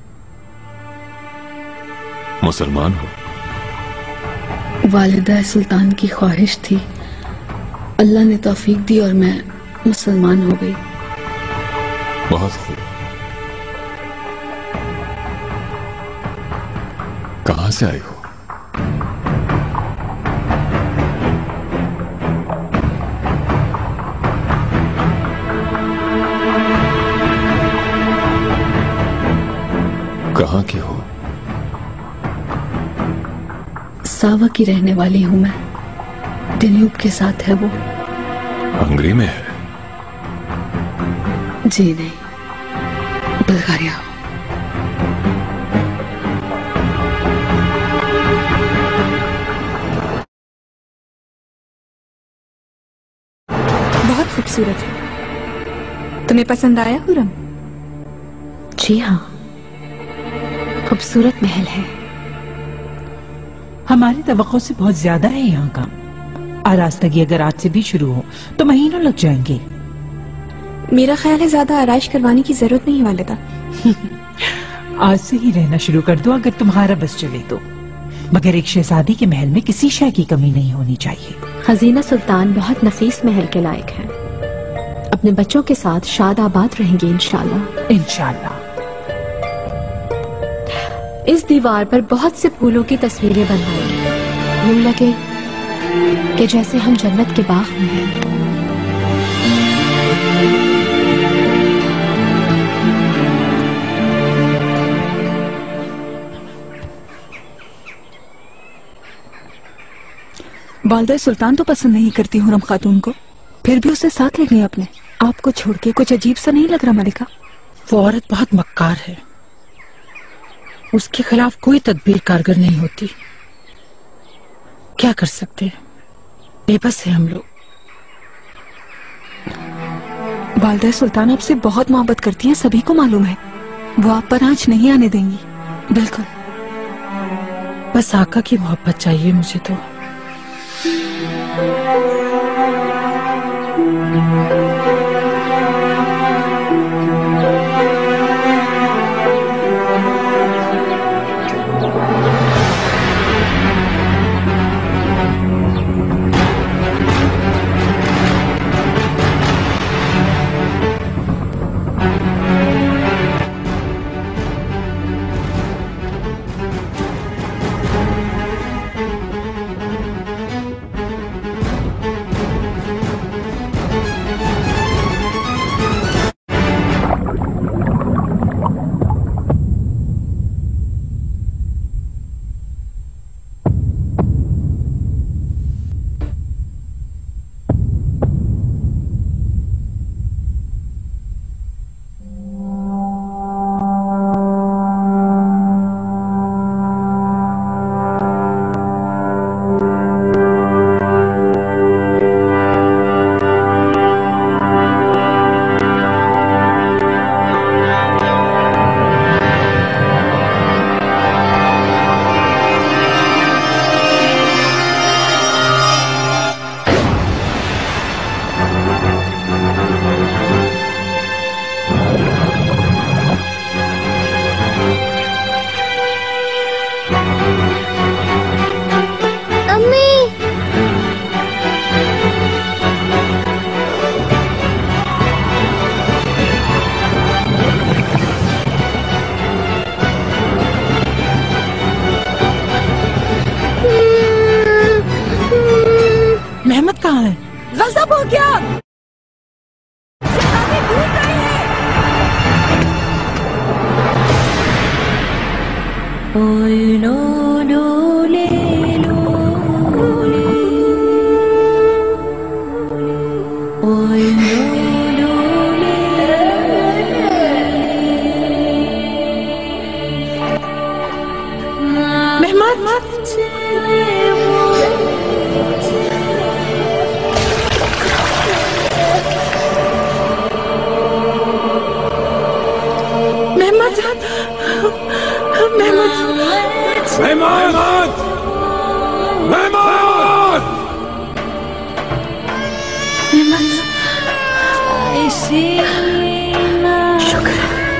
मुसलमान हो? वालिदा सुल्तान की ख्वाहिश थी, अल्लाह ने तौफीक दी और मैं मुसलमान हो गई। बहुत खूब। कहां से आई हो? कहां की हो? सावा की रहने वाली हूं मैं। दिन्यूब के साथ है वो। हंगरी में है? जी नहीं, बल्गारिया। बहुत खूबसूरत है। तुम्हें पसंद आया हुरम? जी हाँ, खूबसूरत महल है। हमारी तवक्को से बहुत ज्यादा है यहाँ का। आरास्तगी अगर आज से भी शुरू हो तो महीनों लग जाएंगे। मेरा ख्याल है ज्यादा आराइश करवाने की जरूरत नहीं वालिदा। आज से ही रहना शुरू कर दो अगर तुम्हारा बस चले तो। मगर एक शहजादी के महल में किसी शय की कमी नहीं होनी चाहिए। खजीना सुल्तान बहुत नफीस महल के लायक है। अपने बच्चों के साथ शाद आबाद रहेंगे इंशाल्लाह। इंशाल्लाह। इस दीवार पर बहुत से फूलों की तस्वीरें बनवाई, यूं लगे कि जैसे हम जन्नत के बाग में हैं। वालदा सुल्तान तो पसंद नहीं करती हुरम खातून को, फिर भी उसे साथ ले गए अपने। आपको छोड़ के कुछ अजीब सा नहीं लग रहा मलिका? वो औरत बहुत मक्कार है, उसके खिलाफ कोई तदबीर कारगर नहीं होती। क्या कर सकते हैं, बेबस है हम लोग। वालदा सुल्तान आपसे बहुत मोहब्बत करती हैं, सभी को मालूम है। वो आप पर आंच नहीं आने देंगी, बिल्कुल। बस आका की मोहब्बत चाहिए मुझे तो। मेहमत कहाँ है? गजब हो गया, शैतानी ढूंढ रहे हैं। ओए लो लो ले लो ले, ओए लो लो ले मेहमत मेहमान, मेहमान, शुक्र।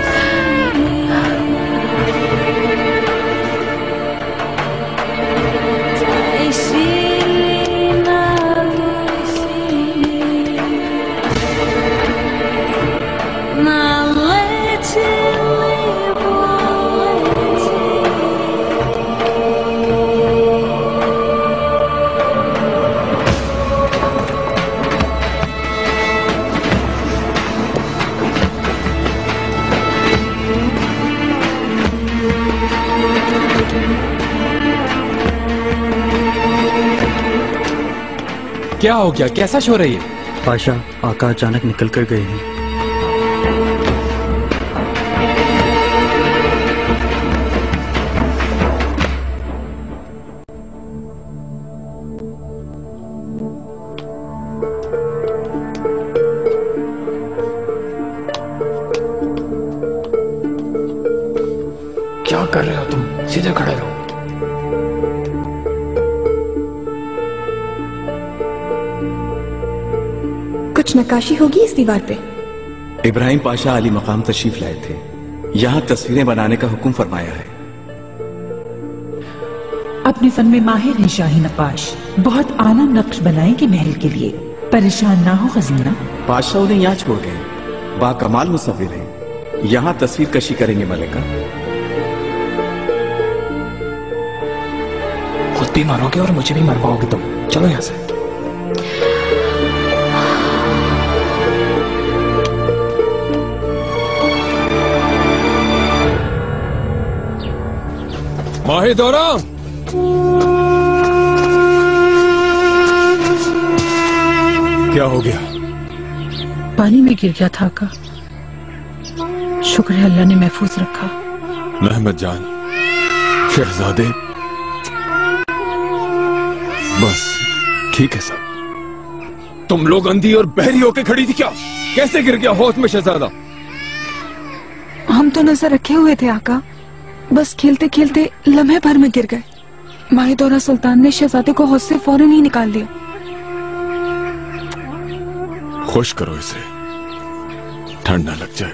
क्या हो गया, कैसा शोर है ये? पाशा, आका अचानक निकल कर गए हैं। क्या कर रहे हो तुम? सीधे खड़े रहो। कुछ नक्काशी होगी इस दीवार पे? इब्राहिम पाशा अली मकाम तशरीफ लाए थे, यहाँ तस्वीरें बनाने का हुक्म फरमाया है। अपने फन में माहिर है शाही नक्काश, बहुत आला नक्श बनाएंगे महल के लिए। परेशान ना हो खजीना। पाशा उन्हें यहाँ छोड़ गए, बाकमाल मुसव्विर है, यहाँ तस्वीर कशी करेंगे मलिका। खुद भी मारोगे और मुझे भी मरवाओगे तुम। चलो यहाँ से। माहिदोरा, क्या हो गया? पानी में गिर गया था आका। शुक्र है अल्लाह ने महफूज रखा। महमद जान, शहजादे, बस ठीक है सब। तुम लोग अंधी और बहरी होके खड़ी थी क्या? कैसे गिर गया होश में शहजादा? हम तो नजर रखे हुए थे आका, बस खेलते खेलते लम्हे भर में गिर गए। माहिदौरा सुल्तान ने शहजादे को होश से फौरन ही निकाल दिया। खुश करो इसे, ठंड न लग जाए।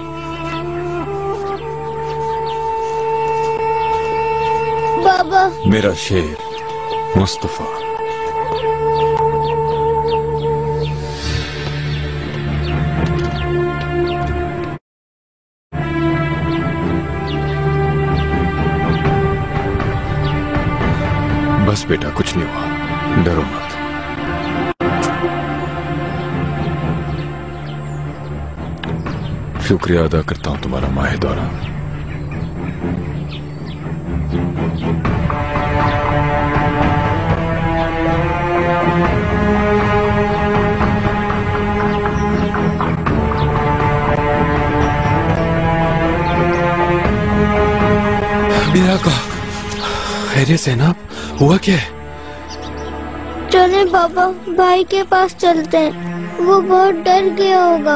बाबा, मेरा शेर मुस्तफा। बस बेटा, कुछ नहीं हुआ, डरो मत। शुक्रिया अदा करता हूं तुम्हारा माहिदौरा। मेरा का खैरियत से ना? हुआ क्या है? चले बाबा, भाई के पास चलते हैं, वो बहुत डर गया होगा।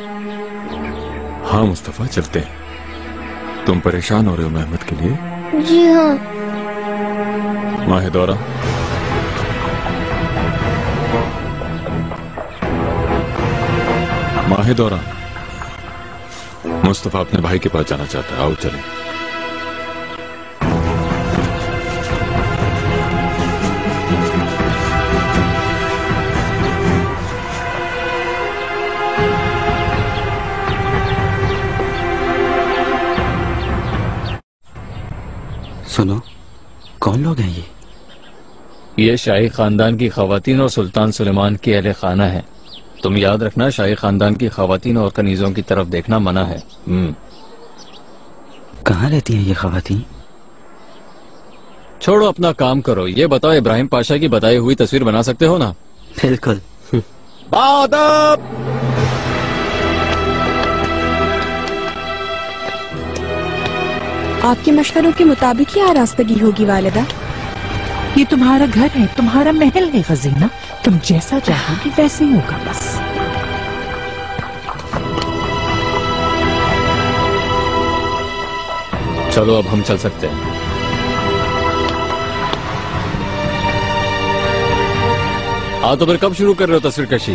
हाँ मुस्तफा, चलते हैं। तुम परेशान हो रहे हो महमद के लिए? जी हाँ। माहिदौरा, माहिदौरा, मुस्तफा अपने भाई के पास जाना चाहता है, आओ चलें। सुनो, कौन लोग हैं ये? ये शाही खानदान की खवातीन और सुल्तान सुलेमान की अहले खाना है। तुम याद रखना, शाही खानदान की खवातीन और कनीजों की तरफ देखना मना है। हम्म। कहाँ रहती हैं ये खवातीन? छोड़ो, अपना काम करो। ये बताओ, इब्राहिम पाशा की बताई हुई तस्वीर बना सकते हो ना? बिल्कुल। आदाब। आपके मशवरों के मुताबिक ही आरास्तगी होगी वालिदा। ये तुम्हारा घर है, तुम्हारा महल है खजीना, तुम जैसा चाहोगी वैसे ही होगा बस। चलो अब हम चल सकते हैं। हाँ तो फिर कब शुरू कर रहे हो तस्वीर कशी?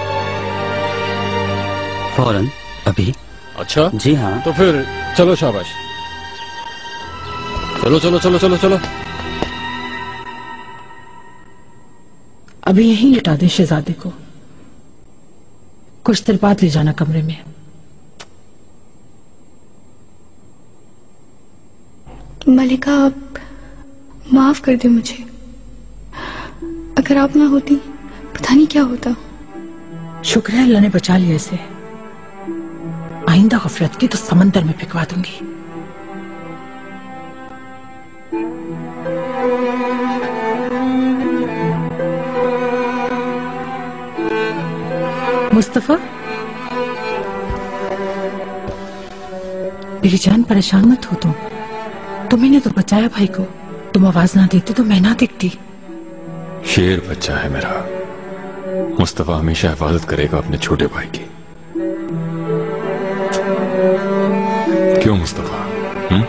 फौरन, अभी। अच्छा जी हाँ। तो फिर चलो, शाबाश। चलो चलो चलो चलो चलो। अभी यहीं लिटा दे शहजादे को, कुछ देर बाद ले जाना कमरे में। मलिका, आप माफ कर दे मुझे। अगर आप ना होती पता नहीं क्या होता। शुक्र है अल्लाह ने बचा लिया इसे। आइंदा गफलत की तो समंदर में फेंकवा दूंगी। मुस्तफा, मेरी जान, परेशान मत हो तुम। तुम्ही ने तो बचाया भाई को। तुम आवाज ना देते तो मैं ना दिखती। शेर बच्चा है मेरा। मुस्तफा हमेशा हिफाजत करेगा अपने छोटे भाई की। क्यों मुस्तफा? हुँ?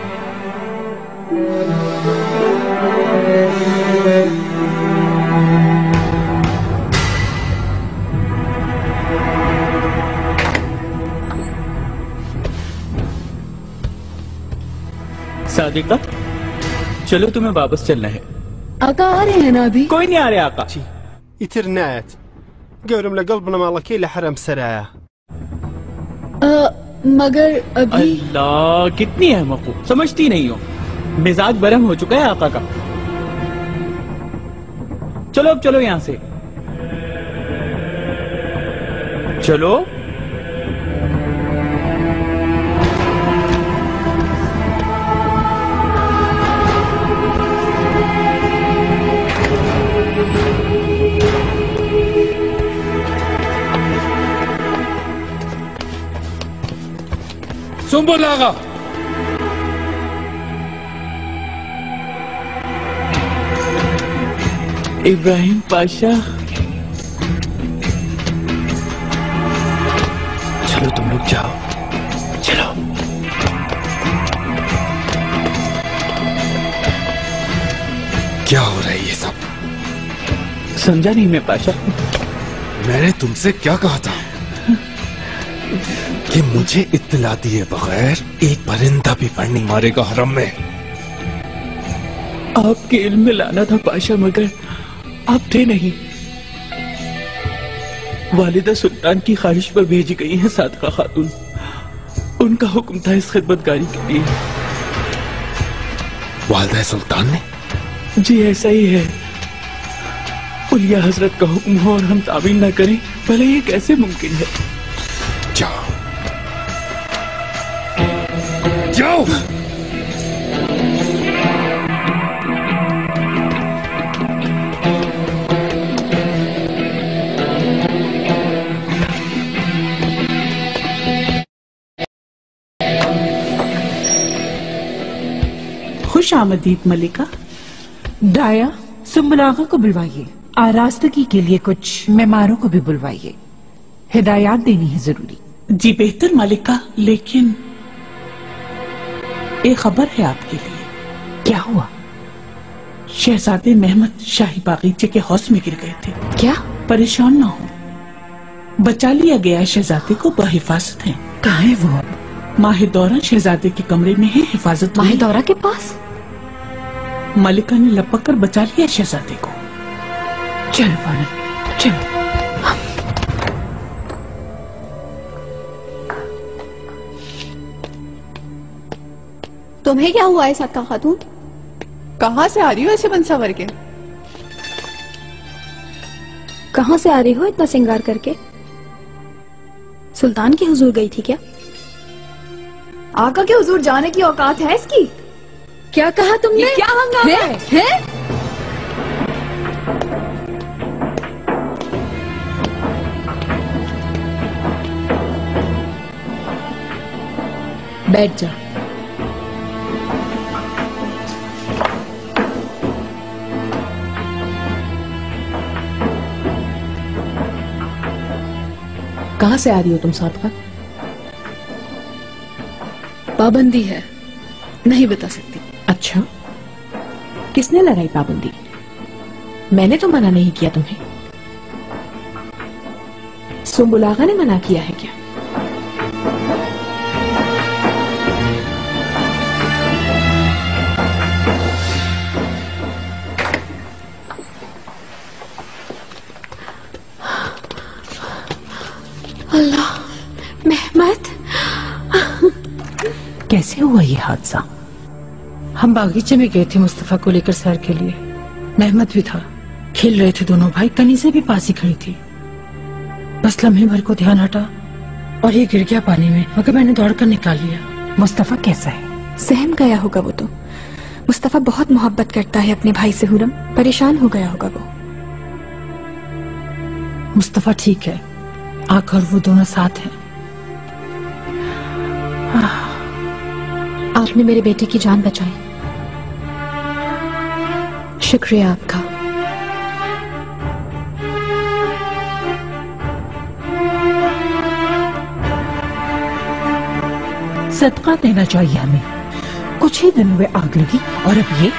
सादिका, चलो तुम्हें वापस चलना है। आका आ रहे हैं ना अभी? कोई नहीं आ रहे आका। يترنات قولهم لقلبنا مالكي لحرم سرايا मगर अभी। अल्लाह, कितनी अहमक हो, समझती नहीं हो। मिजाज बरम हो चुका है आका का। चलो अब चलो यहां से, चलो। सुंबुल आगा। इब्राहिम पाशा, चलो तुम लोग जाओ, चलो। क्या हो रहा है ये सब? समझा नहीं मैं पाशा। मैंने तुमसे क्या कहा था कि मुझे इत्तला दिए बगैर एक परिंदा भी पर नहीं मारेगा हरम में। आपके इल्म में लाना था पाशा, मगर आप थे नहीं। वालिदा सुल्तान की ख्वाहिश पर भेजी गई है सादका खातून। उनका हुक्म था इस खिदमतगारी के लिए। वालिदा सुल्तान ने? जी ऐसा ही है। उलिया हजरत का हुक्म हो और हम तामील न करें, भले ये कैसे मुमकिन है। जाओ जाओ। खुश आमदीद मलिका। डाया, सुंबुल आगा को बुलवाइए। आरास्तगी के लिए कुछ मेहमानों को भी बुलवाइए। हिदायत देनी है जरूरी। जी बेहतर मलिका, लेकिन एक खबर है आपके लिए। क्या हुआ? शहजादे महमद शाही बागीचे के हौस में गिर गए थे। क्या? परेशान ना हो, बचा लिया गया है। शहजादे को बहिफाजत है। कहाँ है वो? माहिदौरा शहजादे के कमरे में है, हिफाजत। माहिदौरा के पास? मलिका ने लपक कर बचा लिया शहजादे को। चल वारन, चल। तुम्हें क्या हुआ है सादका खातून? कहाँ से आ रही हो ऐसे बनसावर के? कहाँ से आ रही हो इतना श्रृंगार करके? सुल्तान के हुजूर गई थी क्या? आका के हुजूर जाने की औकात है इसकी? क्या कहा तुमने? ये क्या हंगामा है? है? बैठ जा। कहाँ से आ रही हो तुम सादका? पाबंदी है, नहीं बता सकती। अच्छा, किसने लगाई पाबंदी? मैंने तो मना नहीं किया तुम्हें। सुंबुल आगा ने मना किया है क्या? अल्लाह, महमद कैसे हुआ ये हादसा? हम बागीचे में गए थे मुस्तफा को लेकर सैर के लिए। महमद भी था, खेल रहे थे दोनों भाई। कनीज़े भी पास ही खड़ी थी। बस लम्हे भर को ध्यान हटा और ये गिर गया पानी में, मगर मैंने दौड़कर निकाल लिया। मुस्तफा कैसा है? सहम गया होगा वो तो। मुस्तफा बहुत मोहब्बत करता है अपने भाई से हुरम। परेशान हो गया होगा वो। मुस्तफा ठीक है, आकर वो दोनों साथ हैं। आपने मेरे बेटे की जान बचाई, शुक्रिया आपका। सदका देना चाहिए हमें। कुछ ही दिनों में आग लगी और अब ये।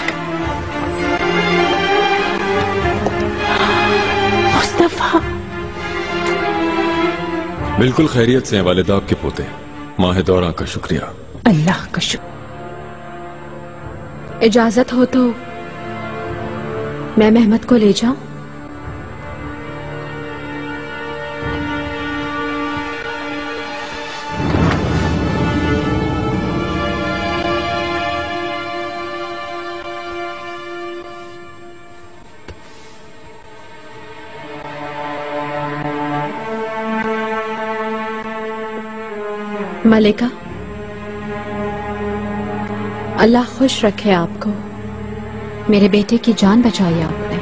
मुस्तफा बिल्कुल खैरियत से हैं वालिदा आपके पोते। माहिदौरा का शुक्रिया। अल्लाह का शुक्र। इजाजत हो तो मैं महमद को ले जाऊं? मलिका, अल्लाह खुश रखे आपको। मेरे बेटे की जान बचाई आपने।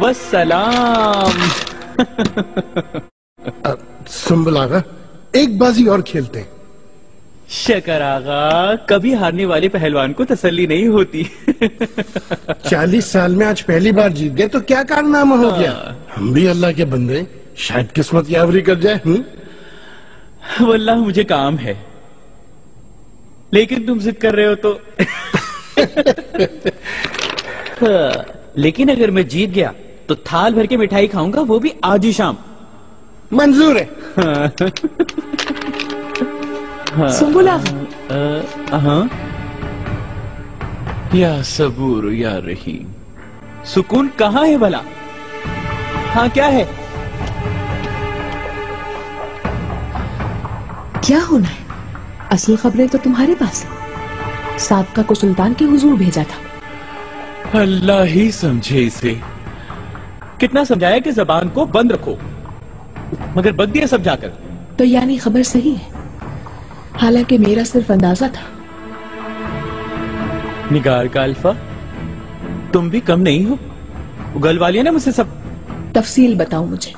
वस्सलाम। सुंबल आगा, एक बाजी और खेलते हैं। शकर आगा, कभी हारने वाले पहलवान को तसल्ली नहीं होती। चालीस साल में आज पहली बार जीत गए तो क्या कारनामा हो गया। हम भी अल्लाह के बंदे, शायद किस्मत यावरी कर जाए। हुँ? वल्लाह मुझे काम है, लेकिन तुम जिद कर रहे हो तो। लेकिन अगर मैं जीत गया तो थाल भर के मिठाई खाऊंगा, वो भी आज ही शाम। मंजूर है। हाँ। सुंबुला, हाँ, या सबूर या रहीम। सुकून कहाँ है भला? हाँ, क्या है? क्या होना है? असल खबरें तो तुम्हारे पास है। साबका को सुल्तान के हुजूर भेजा था। अल्लाह ही समझे इसे। कितना समझाया कि जबान को बंद रखो, मगर बक दिया सब जाकर। तो यानी खबर सही है, हालांकि मेरा सिर्फ अंदाजा था। निगार का अल्फा, तुम भी कम नहीं हो। उगल वाली है ना मुझसे सब। तफसील बताओ मुझे।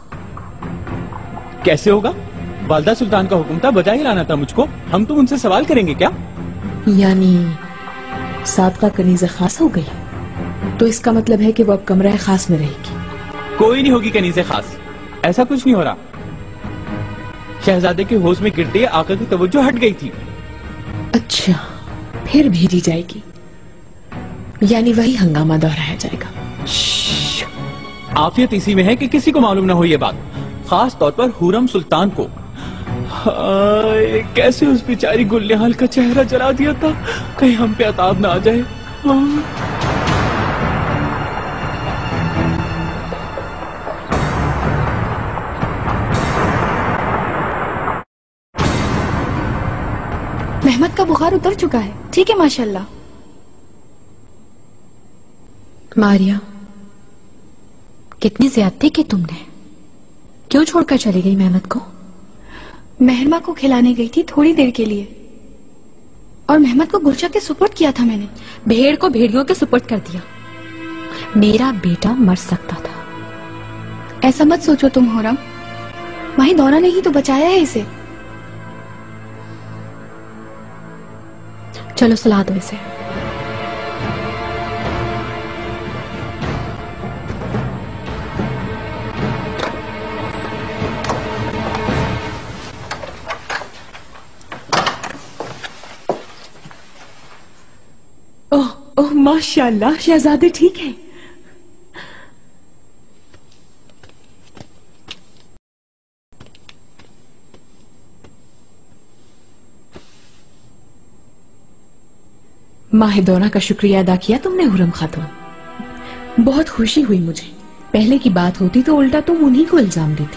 कैसे होगा? वालदा सुल्तान का हुक्म था, बजा ही लाना था मुझको। हम तुम उनसे सवाल करेंगे क्या? यानी साबका कनीज़ खास हो गई, तो इसका मतलब है कि वो अब कमरा खास में रहेगी। कोई नहीं होगी कनीज़ खास, ऐसा कुछ नहीं हो रहा। शहजादे के होश में गिरते ही आका की तवज्जो हट गई थी। अच्छा, फिर भेजी जाएगी, यानी वही हंगामा दोहराया जाएगा। आफियत इसी में है कि किसी को मालूम ना हो ये बात, खास तौर पर हुरम सुल्तान को। हाय, कैसे उस बेचारी गुलनिहाल का चेहरा जला दिया था, कहीं हम पे अताब ना आ जाए। मेहमद का बुखार उतर चुका है, ठीक है माशाल्लाह। मारिया, कितनी ज्यादती की तुमने। क्यों छोड़कर चली गई मेहमद को? मेहरमा को खिलाने गई थी थोड़ी देर के लिए, और मेहमद को गुरशा के सुपुर्द किया था मैंने। भेड़ को भेड़ियों के सुपुर्द कर दिया। मेरा बेटा मर सकता था। ऐसा मत सोचो तुम हुरम, वहीं दौरा ने ही तो बचाया है इसे। चलो सुला दो इसे। ओह ओह, माशाल्लाह, शहजादे ठीक है। माहिदौरा का शुक्रिया अदा किया तुमने हुरम खातून। बहुत खुशी हुई मुझे। पहले की बात होती तो उल्टा तुम उन्हीं को इल्जाम देती।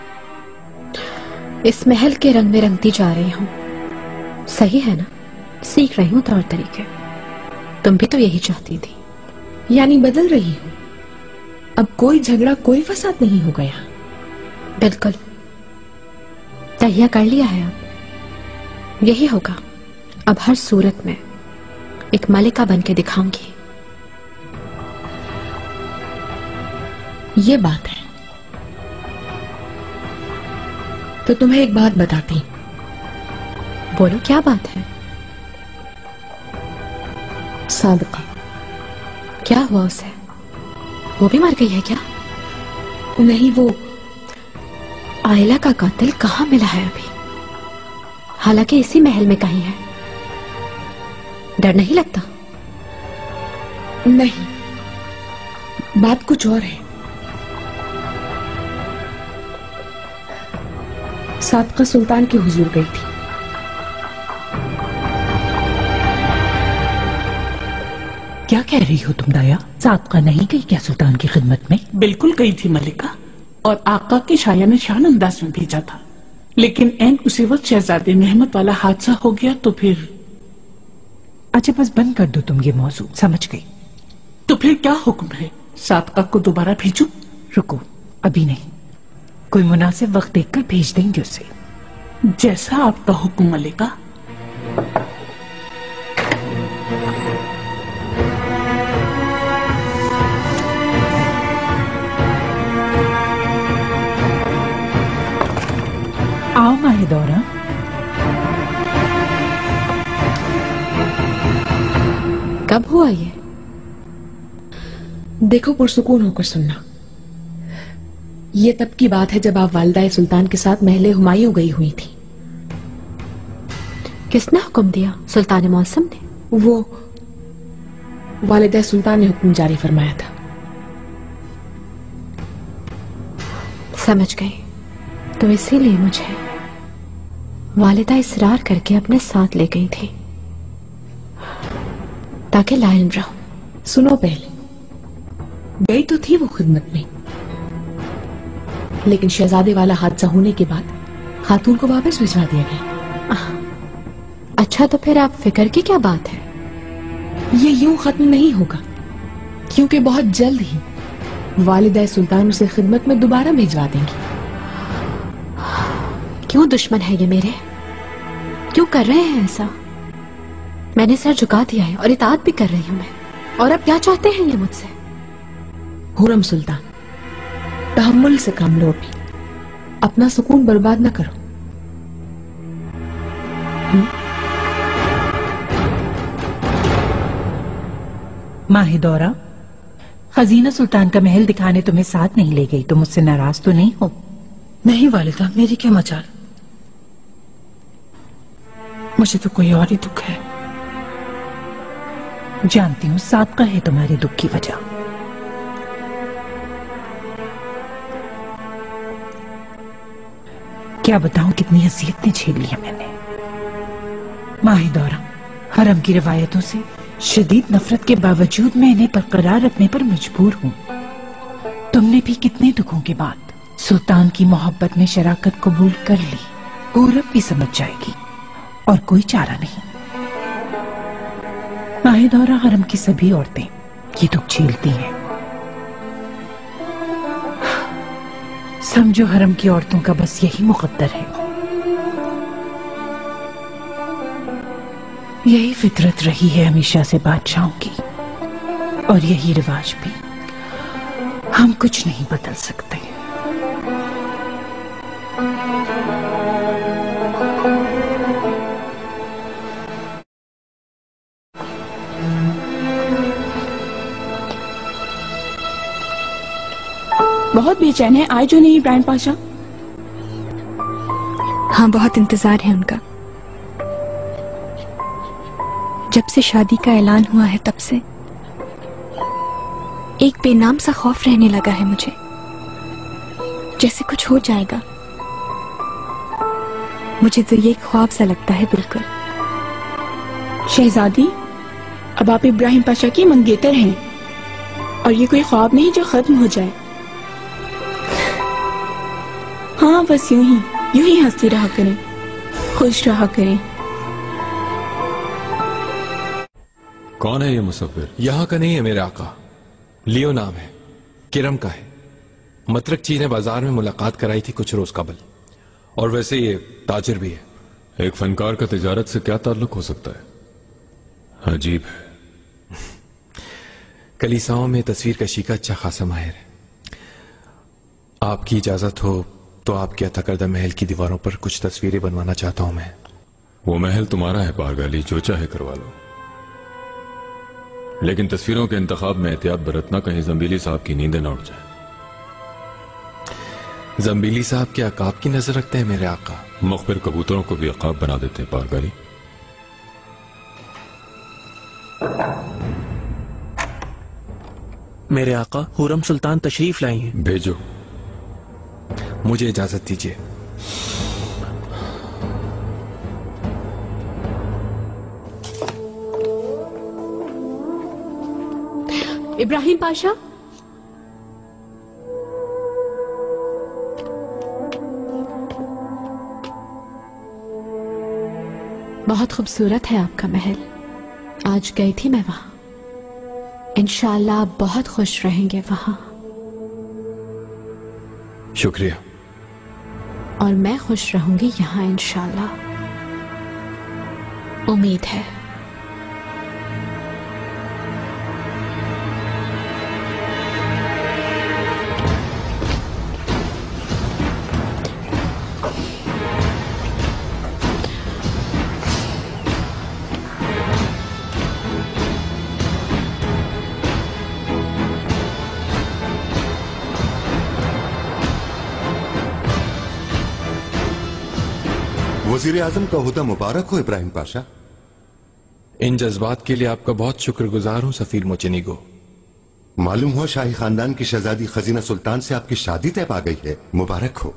इस महल के रंग में रंगती जा रही हूँ, सही है ना? सीख रही हूँ तौर तरीके। तुम भी तो यही चाहती थी। यानी बदल रही हूँ। अब कोई झगड़ा, कोई फसाद नहीं हो गया। बिल्कुल, तहिया कर लिया है। अब यही होगा। अब हर सूरत में एक मलिका बन के दिखाऊंगी। ये बात है तो तुम्हें एक बात बताती। बोलो, क्या बात है? सादका। क्या हुआ उसे? वो भी मर गई है क्या? नहीं, वो आयला का कातिल कहाँ मिला है अभी? हालांकि इसी महल में कहीं है। डर नहीं लगता? नहीं, बात कुछ और है। साबका सुल्तान के हुजूर गई थी। क्या कह रही हो तुम दाया? साबका नहीं गई क्या सुल्तान की खिदमत में? बिल्कुल गई थी मलिका, और आका के शाया ने शान अंदाज में भेजा था। लेकिन एन उसी वक्त शहजादे मेहमद वाला हादसा हो गया तो फिर। अच्छा बस बंद कर दो तुम ये मौजू, समझ गई। तो फिर क्या हुक्म है? सादका को दोबारा भेजूं? रुको, अभी नहीं, कोई मुनासिब वक्त देखकर भेज देंगे उसे। जैसा आपका हुक्म मलिका। माहिदौरा, कब हुआ ये? देखो पुरसुकून होकर सुनना। ये तब की बात है जब आप वालिदा सुल्तान के साथ महले हुमायूं गई हुई थी। किसने हुक्म दिया? सुल्तान मौसम ने? वो वालिदा सुल्तान ने हुक्म जारी फरमाया था। समझ गई। तो इसीलिए मुझे वालिदा इसरार करके अपने साथ ले गई थी ताकि लाइन रहूं। सुनो, पहले गई तो थी वो खिदमत में, लेकिन शहजादे वाला हादसा होने के बाद खातून को वापस भिजवा दिया गया। अच्छा, तो फिर आप फिक्र की क्या बात है? ये यूं खत्म नहीं होगा, क्योंकि बहुत जल्द ही वालिदा सुल्तान उसे खिदमत में दोबारा भिजवा देंगी। क्यों दुश्मन है ये मेरे? क्यों कर रहे हैं ऐसा? मैंने सर झुका दिया है और इताअत भी कर रही हूं मैं। और अब क्या चाहते हैं ये मुझसे? हुरम सुल्तान, तहम्मुल से काम लो, भी अपना सुकून बर्बाद न करो। माहिदौरा, खजीना सुल्तान का महल दिखाने तुम्हें साथ नहीं ले गई तो मुझसे नाराज तो नहीं हो? नहीं वालिदा, मेरी क्या मजाल, मुझे तो कोई और ही दुख है। जानती हूँ सादका है तुम्हारे दुख की वजह। क्या बताऊं कितनी अजियतें झेल ली है मैंने। माहिदौरा, हरम की रिवायतों से शदीद नफरत के बावजूद मैं इन्हें बरकरार रखने पर मजबूर हूँ। तुमने भी कितने दुखों के बाद सुल्तान की मोहब्बत में शराकत कबूल कर ली। पूरब भी समझ जाएगी और कोई चारा नहीं। माहिदौरा, हरम की सभी औरतें ये दुख झेलती हैं। समझो हरम की औरतों का बस यही मुकद्दर है। यही फितरत रही है हमेशा से बादशाहों की, और यही रिवाज भी। हम कुछ नहीं बदल सकते। बहुत बेचैन है, आए जो नहीं इब्राहिम पाशा? हाँ, बहुत इंतजार है उनका। जब से शादी का ऐलान हुआ है तब से एक बेनाम सा खौफ रहने लगा है मुझे, जैसे कुछ हो जाएगा। मुझे तो ये ख्वाब सा लगता है बिल्कुल। शहजादी, अब आप इब्राहिम पाशा की मंगेतर हैं और ये कोई ख्वाब नहीं जो खत्म हो जाए। हाँ, बस यूं ही यूं ही हंसती रहा करें, खुश रहा करें। कौन है ये मुसव्विर? यहाँ का नहीं है मेरे आका, लियो नाम है, किरम का है। मतरकची ने बाजार में मुलाकात कराई थी कुछ रोज कबल, और वैसे ये ताजिर भी है। एक फनकार का तिजारत से क्या ताल्लुक हो सकता है? अजीब है। कलीसाओं में तस्वीर कशी का अच्छा खासा माहिर है। आपकी इजाजत हो तो आपके अता करदा महल की दीवारों पर कुछ तस्वीरें बनवाना चाहता हूं मैं। वो महल तुम्हारा है पारगाली, जो चाहे करवा लो, लेकिन तस्वीरों के इंतखाब में एहतियात बरतना, कहीं जंबीली साहब की नींदें न उठ जाए। जंबीली साहब के अकाब की नजर रखते हैं मेरे आका। मुखबिर कबूतरों को भी अकाब बना देते हैं पारगाली। मेरे आका, हुरम सुल्तान तशरीफ लाई हैं। भेजो। मुझे इजाजत दीजिए। इब्राहिम पाशा, बहुत खूबसूरत है आपका महल। आज गई थी मैं वहां। इंशाअल्लाह आप बहुत खुश रहेंगे वहां। शुक्रिया। और मैं खुश रहूंगी यहां इंशाअल्लाह, उम्मीद है। वजीर आजम का ओहदा मुबारक हो इब्राहिम पाशा। इन जज्बात के लिए आपका बहुत शुक्रगुजार हूं सफीर मोचेनिगो। मालूम हुआ शाही खानदान की शहजादी खजीना सुल्तान से आपकी शादी तय पा गई है, मुबारक हो।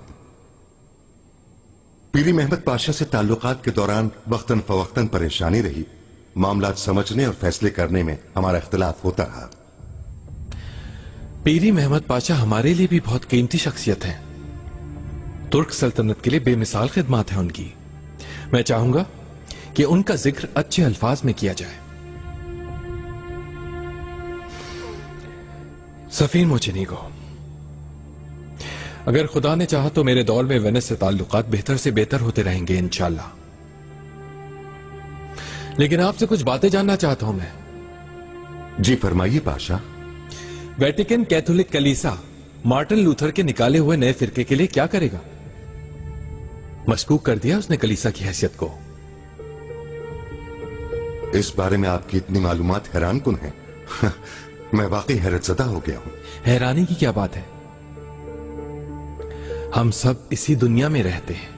पीरी महमद पाशा से ताल्लुकात के दौरान वक्तन फवक्तन परेशानी रही। मामलात समझने और फैसले करने में हमारा इख्तिलाफ होता रहा। पीरी महमद पाशा हमारे लिए भी बहुत कीमती शख्सियत है। तुर्क सल्तनत के लिए बेमिसाल खिदमत है उनकी। मैं चाहूंगा कि उनका जिक्र अच्छे अल्फाज में किया जाए। सफीर मोचेनिगो, अगर खुदा ने चाहा तो मेरे दौर में वेनिस से ताल्लुकात बेहतर से बेहतर होते रहेंगे इंशाल्लाह। लेकिन आपसे कुछ बातें जानना चाहता हूं मैं। जी फरमाइए पाशा। वेटिकन कैथोलिक कलीसा मार्टिन लूथर के निकाले हुए नए फिरके के लिए क्या करेगा? मशकूक कर दिया उसने कलीसा की हैसियत को। इस बारे में आपकी इतनी मालूमात हैरान कुन है। मैं वाकई हैरतज़दा हो गया हूं। हैरानी की क्या बात है? हम सब इसी दुनिया में रहते हैं।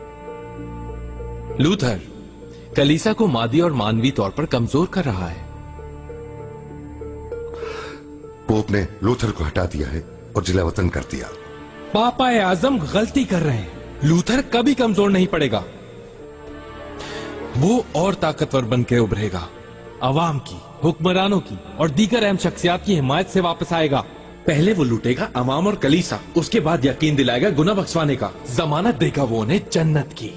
लूथर कलीसा को मादी और मानवी तौर पर कमजोर कर रहा है। पोप ने लूथर को हटा दिया है और जिला वतन कर दिया। पापा आजम गलती कर रहे हैं। लूथर कभी कमजोर नहीं पड़ेगा। वो और ताकतवर बनकर उभरेगा। अवाम की, हुक्मरानों की और दीगर अहम शख्सियात की हिमायत से वापस आएगा। पहले वो लूटेगा अवाम और कलीसा, उसके बाद यकीन दिलाएगा गुनाह बख्शवाने का। जमानत देगा वो उन्हें जन्नत की।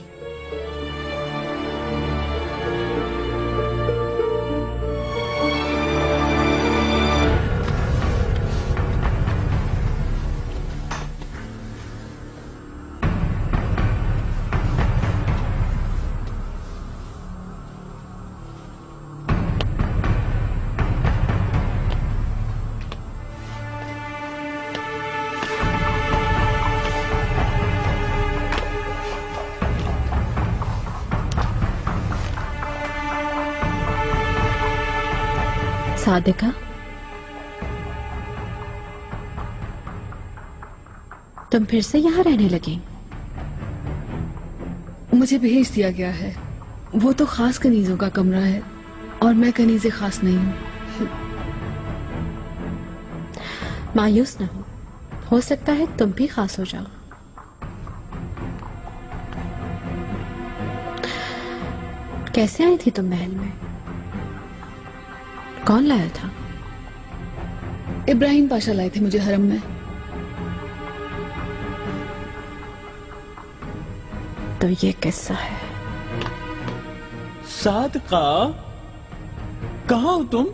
सादिका, तुम फिर से यहाँ रहने लगे? मुझे भेज दिया गया है। वो तो खास कनीजों का कमरा है और मैं कनीज़े खास नहीं हूँ। मायूस न हो हो सकता है तुम भी खास हो जाओ। कैसे आई थी तुम महल में? कौन लाया था? इब्राहिम पाशा लाए थे मुझे हरम में। तो ये किस्सा है। सादका, कहाँ हो तुम?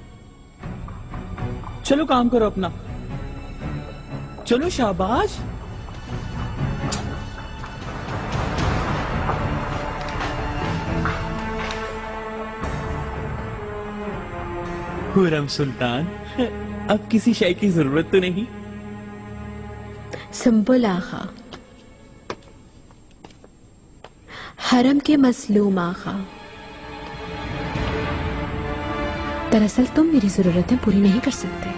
चलो काम करो अपना। चलो शाबाश। हुरम सुल्तान, अब किसी शय की जरूरत तो नहीं? सुंबुल आखा, हरम के मसलूम आखा, दरअसल तुम मेरी जरूरतें पूरी नहीं कर सकते।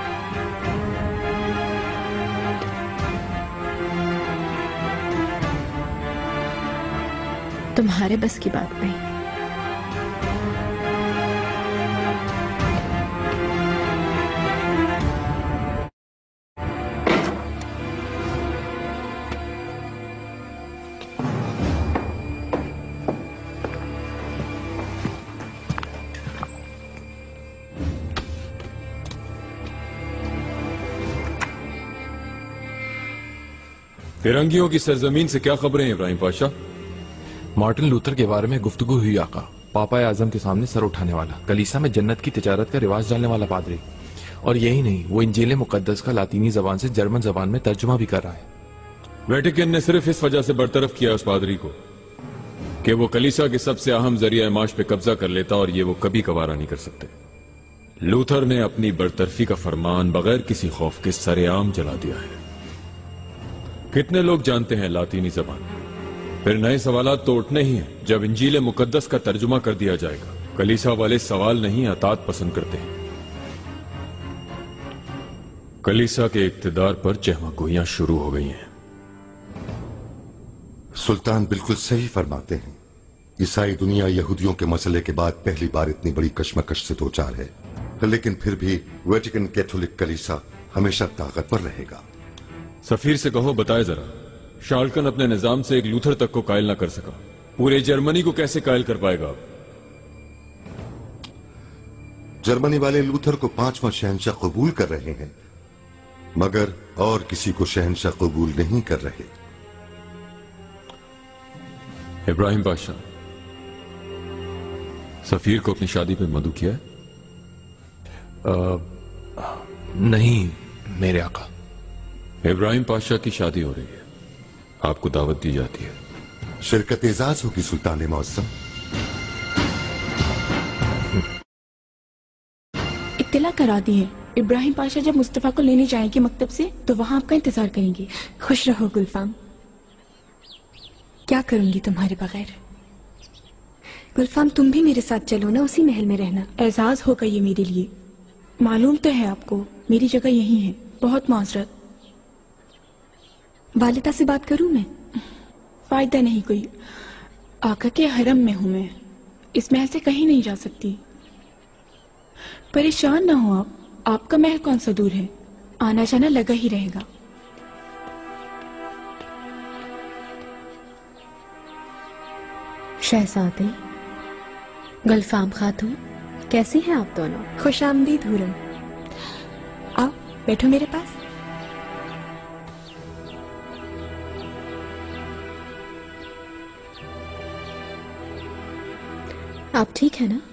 तुम्हारे बस की बात नहीं। फिरंगियों की सरजमीन से क्या खबरें हैं इब्राहिम पाशा? मार्टिन लूथर के बारे में गुफ्तगू हुई आका। पापा आजम के सामने सर उठाने वाला, कलीसा में जन्नत की तिजारत का रिवाज डालने वाला पादरी। और यही नहीं, वो इंजील मुकद्दस का लातीनी जबान से जर्मन जबान में तर्जुमा भी कर रहा है। वेटिकन ने सिर्फ इस वजह से बरतरफ किया उस पादरी को कि वो कलीसा के सबसे अहम जरिया माश पे कब्जा कर लेता और ये वो कभी गवारा नहीं कर सकते। लूथर ने अपनी बरतरफी का फरमान बगैर किसी खौफ के सरेआम जला दिया है। कितने लोग जानते हैं लातीनी जबान? फिर नए सवालात तो उठने ही हैं जब इंजील मुकद्दस का तर्जुमा कर दिया जाएगा। कलीसा वाले सवाल नहीं, अतात पसंद करते हैं। कलीसा के इक्तदार पर चहमगोइयां शुरू हो गई हैं। सुल्तान बिल्कुल सही फरमाते हैं। ईसाई दुनिया यहूदियों के मसले के बाद पहली बार इतनी बड़ी कश्मकश से दो चार है, लेकिन फिर भी वेटिकन कैथोलिक कलीसा हमेशा ताकतवर रहेगा। सफीर से कहो बताए जरा, शाल्कन अपने निजाम से एक लूथर तक को कायल ना कर सका, पूरे जर्मनी को कैसे कायल कर पाएगा? जर्मनी वाले लूथर को पांचवा शहंशाह कबूल कर रहे हैं, मगर और किसी को शहंशाह कबूल नहीं कर रहे। इब्राहिम पाशा, सफीर को अपनी शादी पे मदऊ किया है? आ, नहीं मेरे आका। इब्राहिम पाशा की शादी हो रही है, आपको दावत दी जाती है। शिरकत एजाज होगी सुल्तान मौसम। इत्तला करा दी है, इब्राहिम पाशा जब मुस्तफा को लेने जाएंगे मकतब से तो वहां आपका इंतजार करेंगे। खुश रहो गुलफाम। क्या करूंगी तुम्हारे बगैर? गुलफाम तुम भी मेरे साथ चलो ना, उसी महल में रहना। एजाज होगा ये मेरे लिए। मालूम तो है आपको मेरी जगह यही है। बहुत माजरत। वालिदा से बात करूं मैं? फायदा नहीं कोई। आका के हरम में हूं मैं, इस महल से कहीं नहीं जा सकती। परेशान ना हो आप, आपका महल कौन सा दूर है, आना जाना लगा ही रहेगा। शहजादे, गुलफाम खातून, कैसी हैं आप दोनों? खुश आमदीद हुरम। आओ बैठो मेरे पास। आप ठीक है ना?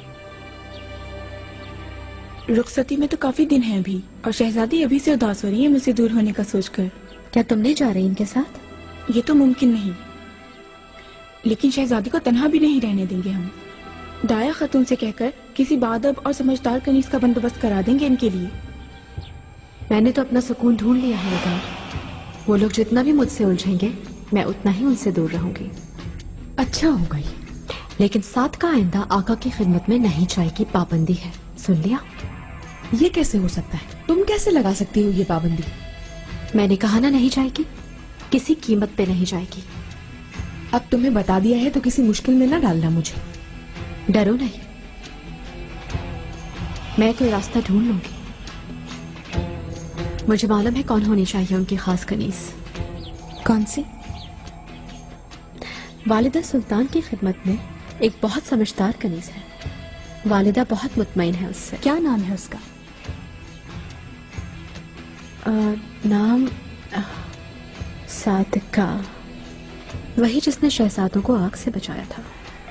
रुखसती में तो काफी दिन है अभी, और शहजादी अभी से उदास हो रही है मुझसे दूर होने का सोचकर। क्या तुम नहीं जा रही इनके साथ? ये तो मुमकिन नहीं, लेकिन शहजादी को तन्हा भी नहीं रहने देंगे हम। दाया खातून से कहकर किसी बादब और समझदार कनीज का बंदोबस्त करा देंगे इनके लिए। मैंने तो अपना सुकून ढूंढ लिया है उधर। वो लोग जितना भी मुझसे उलझेंगे मैं उतना ही उनसे दूर रहूंगी। अच्छा हो गई, लेकिन साथ का आइंदा आका की खिदमत में नहीं जाएगी, पाबंदी है। सुन लिया? ये कैसे हो सकता है? तुम कैसे लगा सकती हो ये पाबंदी? मैंने कहा ना नहीं जाएगी, किसी कीमत पे नहीं जाएगी। अब तुम्हें बता दिया है तो किसी मुश्किल में ना डालना मुझे। डरो नहीं, मैं कोई रास्ता ढूंढ लूंगी। मुझे मालूम है कौन होनी चाहिए उनकी खास कनीज। कौन सी? वालिदा सुल्तान की खिदमत में एक बहुत समझदार कनीज है। वालिदा बहुत मुतमईन है उससे। क्या नाम है उसका? आ, नाम आ, सादिका, वही जिसने शहजादों को आग से बचाया था।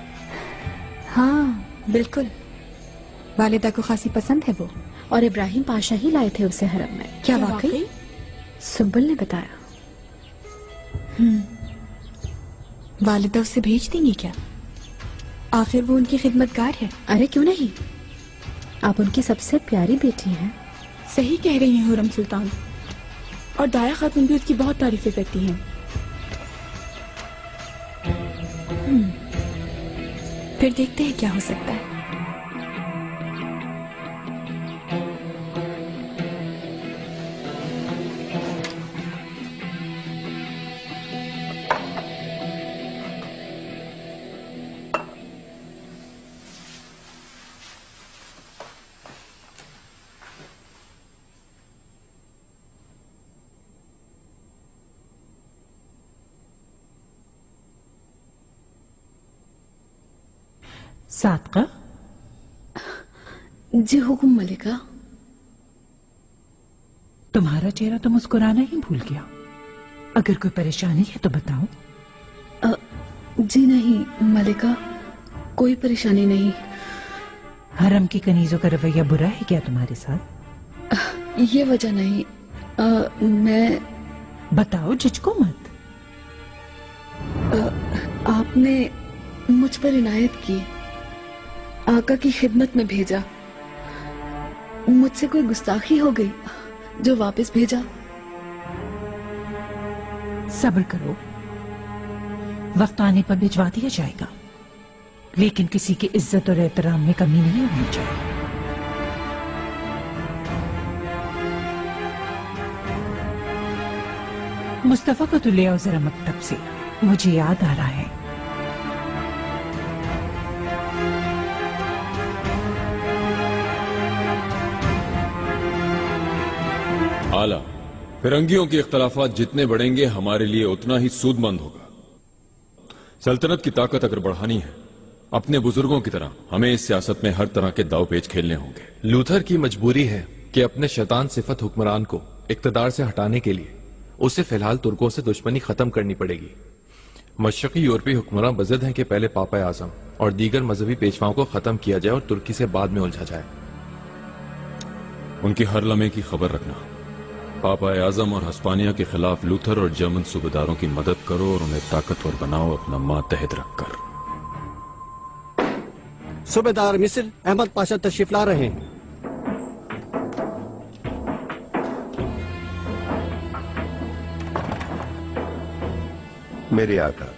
हाँ बिल्कुल, वालिदा को खासी पसंद है वो। और इब्राहिम पाशा ही लाए थे उसे हरम में। क्या वाकई? सुंबुल ने बताया। हम्म, वालिदा उसे भेज देंगी क्या? आखिर वो उनकी खिदमतगार है। अरे क्यों नहीं, आप उनकी सबसे प्यारी बेटी हैं। सही कह रही हैं हुरम सुल्तान, और दाया खातून भी उसकी बहुत तारीफें करती हैं। हम्म, फिर देखते हैं क्या हो सकता है। सादका? जी हुकुम मलिका। तुम्हारा चेहरा तो मुस्कुराना ही भूल गया। अगर कोई परेशानी है तो बताओ। आ, जी नहीं मलिका, कोई परेशानी नहीं। हरम की कनीजों का रवैया बुरा है क्या तुम्हारे साथ? आ, ये वजह नहीं। आ, मैं बताओ, झिझको मत। आ, आपने मुझ पर इनायत की, आका की खिदमत में भेजा। मुझसे कोई गुस्ताखी हो गई जो वापस भेजा। सब्र करो, वक्त आने पर भिजवा दिया जाएगा, लेकिन किसी की इज्जत और एहतराम में कमी नहीं होनी चाहिए। मुस्तफा को तो ले आओ जरा मकतब से। मुझे याद आ रहा है। आला, फिरंगियों के इख्तलाफात जितने बढ़ेंगे हमारे लिए उतना ही सूदमंद होगा। सल्तनत की ताकत अगर बढ़ानी है, अपने बुजुर्गों की तरह हमें इस सियासत में हर तरह के दाव पेच खेलने होंगे। लूथर की मजबूरी है कि अपने शैतान सिफत हुक्मरान को इक्तदार से हटाने के लिए उसे फिलहाल तुर्कों से दुश्मनी खत्म करनी पड़ेगी। मशरकी यूरोपीय हुक्मरान बज़द हैं कि पहले पापा आजम और दीगर मजहबी पेशवाओं को खत्म किया जाए और तुर्की से बाद में उलझा जाए। उनकी हर लम्हे की खबर रखना। पापा आजम और हस्पानिया के खिलाफ लूथर और जर्मन सूबेदारों की मदद करो और उन्हें ताकतवर बनाओ अपना मातहत रखकर। सूबेदार मिस्र अहमद पाशा तशरीफ ला रहे हैं। मेरे आका।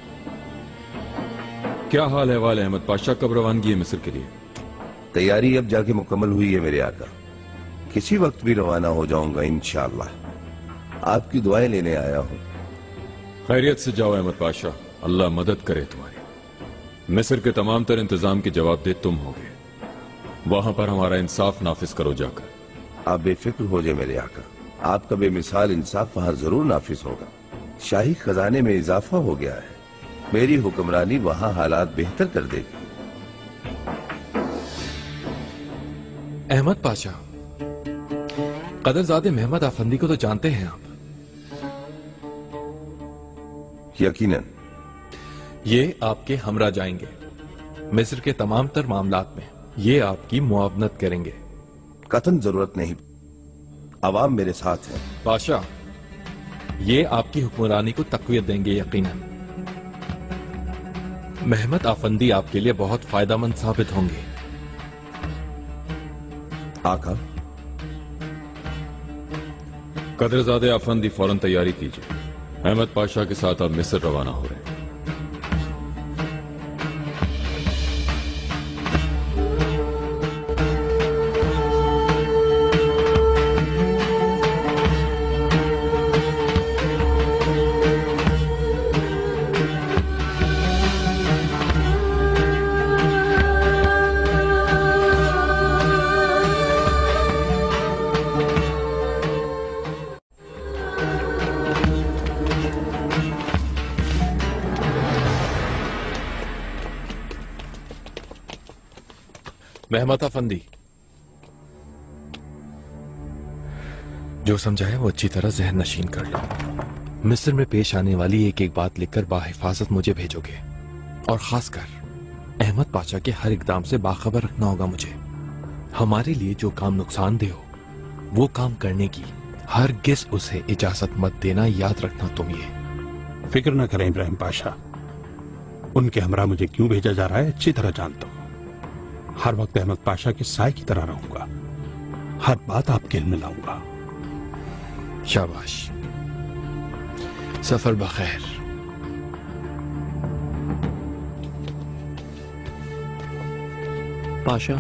क्या हाल अहवाल अहमद पाशा, कब रवानगी है मिस्र के लिए? तैयारी अब जाके मुकम्मल हुई है मेरे आका, किसी वक्त भी रवाना हो जाऊंगा इंशाअल्लाह। आपकी दुआएं लेने आया हूं। खैरियत से जाओ अहमद पाशा, अल्लाह मदद करे तुम्हारी। मिस्र के तमाम तर इंतजाम की जवाबदेह तुम होगे, वहां पर हमारा इंसाफ नाफिज करो जाकर। आप बेफिक्र हो जाए मेरे आका, आपका बेमिसाल इंसाफ वहां जरूर नाफिज होगा। शाही खजाने में इजाफा हो गया है, मेरी हुक्मरानी वहां हालात बेहतर कर देगी। अहमद पाशा, कदरजादे महमद आफंदी को तो जानते हैं आप? यकीनन। ये आपके हमरा जाएंगे मिस्र के तमाम तर मामलात में, ये आपकी मुआवनत करेंगे। कतन जरूरत नहीं, अवाम मेरे साथ है। पाशा, ये आपकी हुक्मरानी को तकवीत देंगे यकीनन। महमद आफंदी आपके लिए बहुत फायदेमंद साबित होंगे। आका। कदरजादे आफंदी फौरन तैयारी कीजिए, अहमद पाशा के साथ अब मिस्र रवाना हो रहे हैं। महमद आफंदी, जो समझाया वो अच्छी तरह जहन नशीन कर लो। मिस्र में पेश आने वाली एक एक बात लिखकर बाहिफाजत मुझे भेजोगे, और खासकर अहमद पाशा के हर इकदाम से बाखबर रखना होगा मुझे। हमारे लिए जो काम नुकसानदेह हो वो काम करने की हरगिज़ उसे इजाजत मत देना, याद रखना तुम ये। फिक्र न करें इब्राहिम पाशा, उनके हमरा मुझे क्यों भेजा जा रहा है अच्छी तरह जानता हूं। हर वक्त अहमद पाशा के साय की तरह रहूंगा, हर बात आपके इल्म में लाऊंगा। शाबाश, सफर बखैर। पाशा,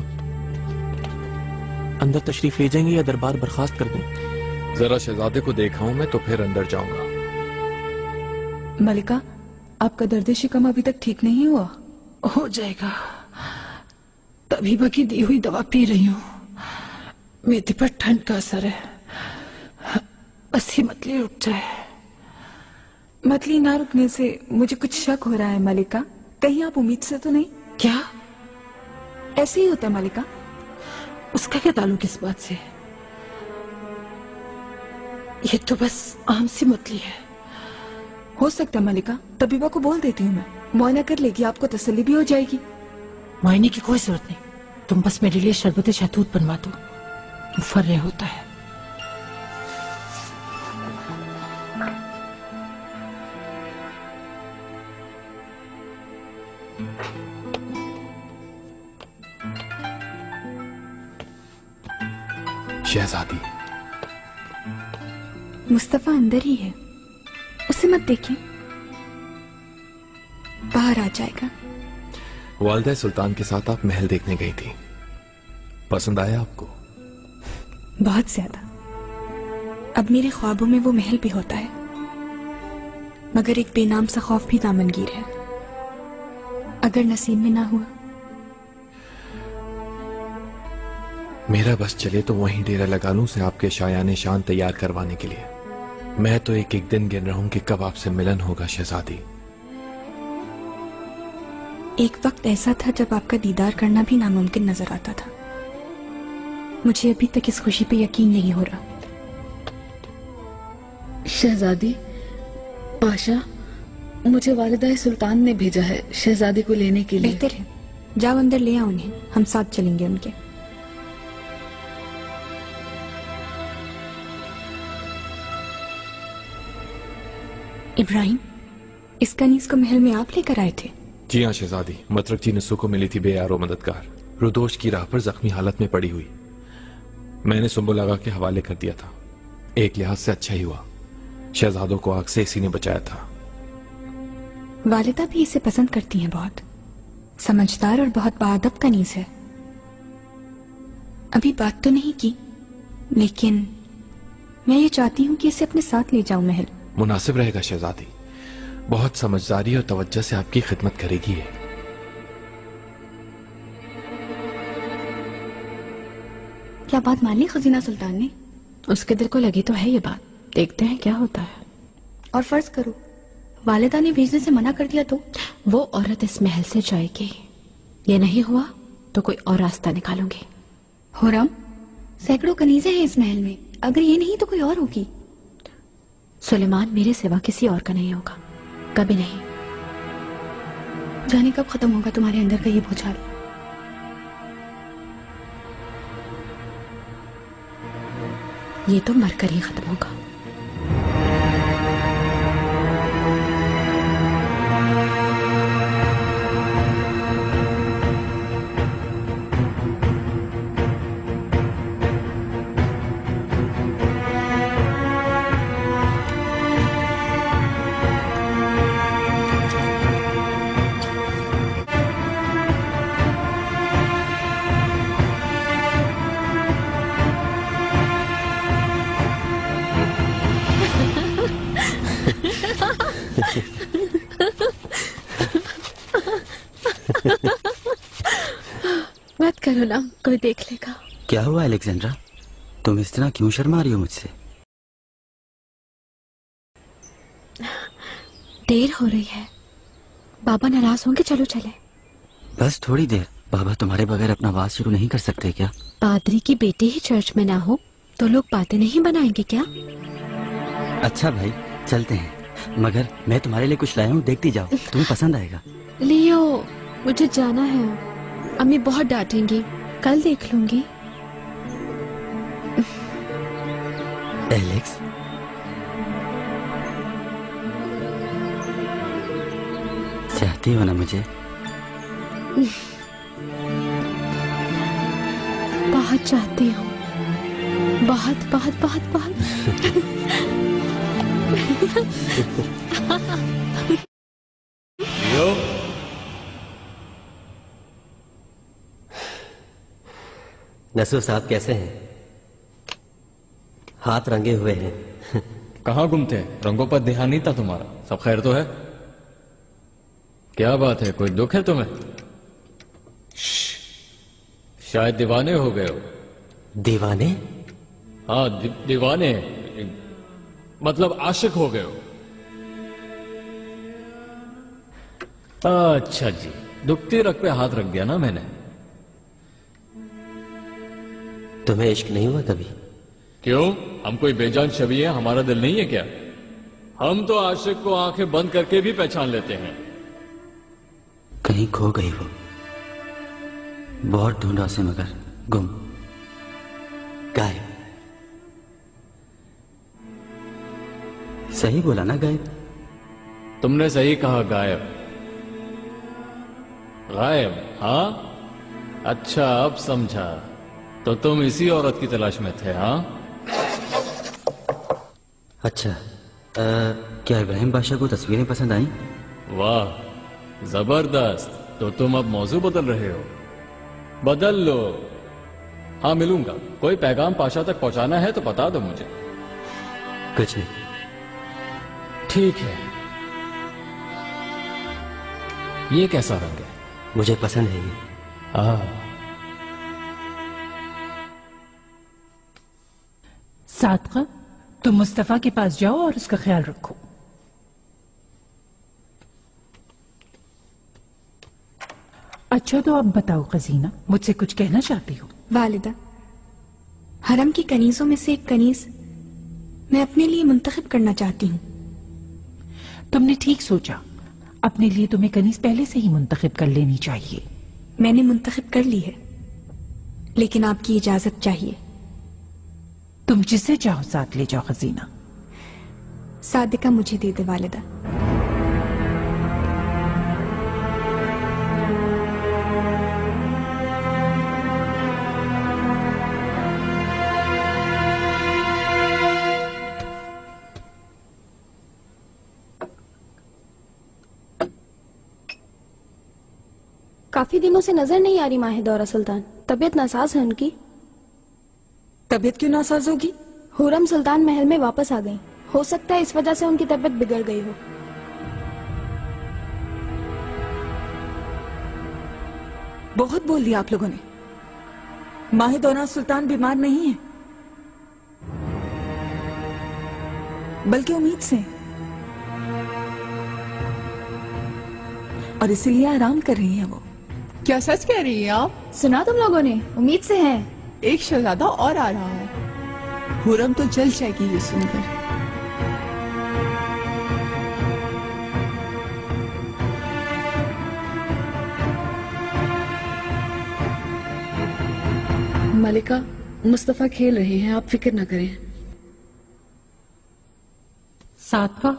अंदर तशरीफ ले जाएंगे या दरबार बर्खास्त कर दें? जरा शहजादे को देखा हूं मैं तो फिर अंदर जाऊंगा। मलिका, आपका दर्द शिकम अभी तक ठीक नहीं हुआ? हो जाएगा, तबीबा की दी हुई दवा पी रही हूँ। मेरे पर ठंड का असर है, बस ही मतली रुक जाए। मतली ना रुकने से मुझे कुछ शक हो रहा है मलिका, कहीं आप उम्मीद से तो नहीं? क्या? ऐसे ही होता है मलिका। उसका क्या ताल्लुक इस बात से? ये तो बस आम सी मतली है। हो सकता है मलिका, तबीबा को बोल देती हूँ मैं, मुआयना कर लेगी, आपको तसल्ली भी हो जाएगी। मुआयने की कोई जरूरत नहीं, तुम बस मेरे लिए शरबत शहतूत बनवा दो, मुफर्रे होता है। शहजादी, मुस्तफा अंदर ही है, उसे मत देखिए, बाहर आ जाएगा। वालिदा सुल्तान के साथ आप महल देखने गई थी, पसंद आया आपको? बहुत ज्यादा। अब मेरे ख्वाबों में वो महल भी होता है। मगर एक बेनाम सा खौफ भी दामनगीर है। अगर नसीब में ना हुआ। मेरा बस चले तो वहीं डेरा लगा लूं से आपके शायाने शान तैयार करवाने के लिए। मैं तो एक एक दिन गिन रहा हूं कि कब आपसे मिलन होगा शहजादी। एक वक्त ऐसा था जब आपका दीदार करना भी नामुमकिन नजर आता था। मुझे अभी तक इस खुशी पे यकीन नहीं हो रहा। शहजादी, पाशा, मुझे वालिदा सुल्तान ने भेजा है शहजादी को लेने के लिए। बेहतर है, जाओ अंदर ले आओ उन्हें, हम साथ चलेंगे उनके। इब्राहिम, इस कनीज को महल में आप लेकर आए थे? जी हाँ शहजादी, मतरक जी नस्सू को मिली थी बेयारो मददगार, रुदोश की राह पर जख्मी हालत में पड़ी हुई। मैंने सुंबुल आगा के हवाले कर दिया था। एक लिहाज से अच्छा ही हुआ, शहजादों को आग से इसी ने बचाया था। वालिदा भी इसे पसंद करती हैं बहुत। समझदार और बहुत बाअदब कनीज है। अभी बात तो नहीं की, लेकिन मैं ये चाहती हूँ कि इसे अपने साथ ले जाऊं महल। मुनासिब रहेगा शहजादी, बहुत समझदारी और तवज्जो से आपकी खिदमत करेगी ये। क्या बात मान ली खजीना सुल्तान ने? उसके दिल को लगी तो है ये बात, देखते हैं क्या होता है। और फर्ज करो वालिदा ने भेजने से मना कर दिया तो? वो औरत इस महल से जाएगी, ये नहीं हुआ तो कोई और रास्ता निकालूंगी। हुरम, सैकड़ों कनीजें हैं इस महल में, अगर ये नहीं तो कोई और होगी। सुलेमान मेरे सिवा किसी और का नहीं होगा, कभी नहीं। जाने कब खत्म होगा तुम्हारे अंदर का ये भूचाल? ये तो मरकर ही खत्म होगा। मत करो ना, कोई देख लेगा। क्या हुआ अलेक्जेंड्रा, तुम इस तरह क्यों शर्मा रही हो मुझसे? देर हो रही है, बाबा नाराज होंगे, चलो चले। बस थोड़ी देर। बाबा तुम्हारे बगैर अपना वाज शुरू नहीं कर सकते क्या? पादरी की बेटी ही चर्च में ना हो तो लोग बातें नहीं बनाएंगे क्या? अच्छा भाई चलते हैं, मगर मैं तुम्हारे लिए कुछ लाया हूँ, देखती जाओ, तुम्हें पसंद आएगा। लियो, मुझे जाना है, अम्मी बहुत डांटेंगी, कल देख लूंगी। एलेक्स, चाहती हो ना मुझे? बहुत चाहती हूँ, बहुत बहुत बहुत बहुत। यो नसू साहब कैसे हैं? हाथ रंगे हुए हैं। कहाँ गुम थे? रंगों पर ध्यान नहीं था तुम्हारा। सब खैर तो है? क्या बात है, कोई दुख है तुम्हें? शायद दीवाने हो गए हो। दीवाने? हाँ दि, दीवाने, मतलब आशिक हो गए हो। अच्छा जी, दुखती रग पे हाथ रख दिया ना मैंने। तुम्हें इश्क नहीं हुआ कभी? क्यों, हम कोई बेजान शबी है? हमारा दिल नहीं है क्या? हम तो आशिक को आंखें बंद करके भी पहचान लेते हैं। कहीं खो गई हो, बहुत ढूंढा से मगर गुम, गायब। सही बोला ना गायब? तुमने सही कहा, गायब। गायब, हाँ? अच्छा अब समझा, तो तुम इसी औरत की तलाश में थे, हाँ? अच्छा, आ, क्या इब्राहिम बादशाह को तस्वीरें पसंद आई? वाह, जबरदस्त। तो तुम अब मौजू बदल रहे हो? बदल लो। हाँ मिलूंगा, कोई पैगाम पाशा तक पहुंचाना है तो बता दो मुझे। कुछ नहीं। ठीक है, ये कैसा रंग है? मुझे पसंद है ये। हाँ। सादका, तुम मुस्तफा के पास जाओ और उसका ख्याल रखो। अच्छा तो अब बताओ खजीना, मुझसे कुछ कहना चाहती हो? वालिदा, हरम की कनीजों में से एक कनीज मैं अपने लिए मुंतखब करना चाहती हूँ। तुमने ठीक सोचा, अपने लिए तुम्हें कनीज पहले से ही मुंतखब कर लेनी चाहिए। मैंने मुंतखब कर ली है, लेकिन आपकी इजाजत चाहिए। तुम जिसे चाहो साथ ले जाओ खजीना। सादिका मुझे दे दे वालिदा। काफी दिनों से नजर नहीं आ रही माहिदौरा सुल्तान। तबीयत नासाज है उनकी। तबीयत क्यों नासाज होगी? हुरम सुल्तान महल में वापस आ गई। हो सकता है इस वजह से उनकी तबीयत बिगड़ गई हो। बहुत बोल दिया आप लोगों ने। माहिदौरा सुल्तान बीमार नहीं है, बल्कि उम्मीद से, और इसीलिए आराम कर रही है वो। क्या सच कह रही हैं आप? सुना तुम लोगों ने? उम्मीद से है। एक शहजादा और आ रहा है। हुरम तो जल जाएगी ये सुनकर। मलिका, मुस्तफा खेल रहे हैं, आप फिक्र न करें। सादका,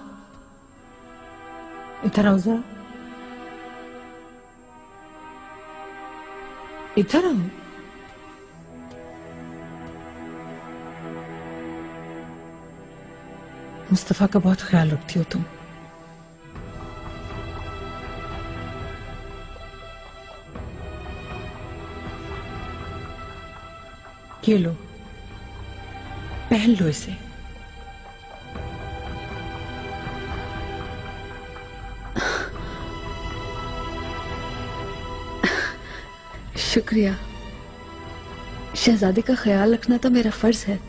इधर आओ जरा। इधर आओ। मुस्तफा का बहुत ख्याल रखती हो तुम। ये लो, पहन लो इसे। शुक्रिया। शहजादी का ख्याल रखना तो मेरा फर्ज है।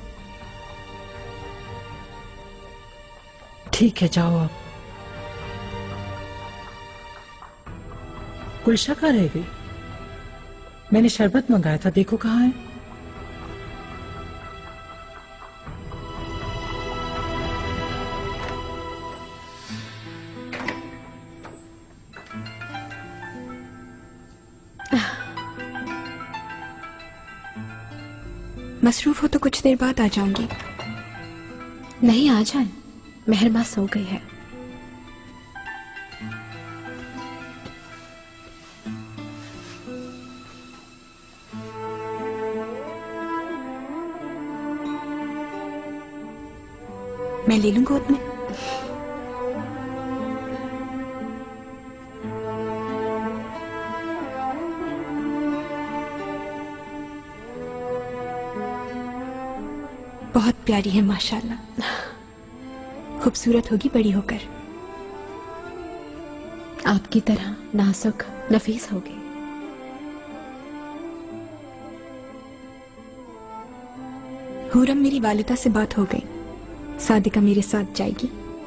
ठीक है, जाओ आप। गुलशा कहाँ रह गई? मैंने शरबत मंगाया था, देखो कहाँ है। मसरूफ हो तो कुछ देर बाद आ जाऊंगी। नहीं, आ जाए, मेहरमा सो गई है। मैं ले लूं गोद में? बहुत प्यारी है माशाल्लाह। खूबसूरत होगी बड़ी होकर। आपकी तरह नाजुक नफीस होगी। हुरम, मेरी वालिदा से बात हो गई, सादिका मेरे साथ जाएगी।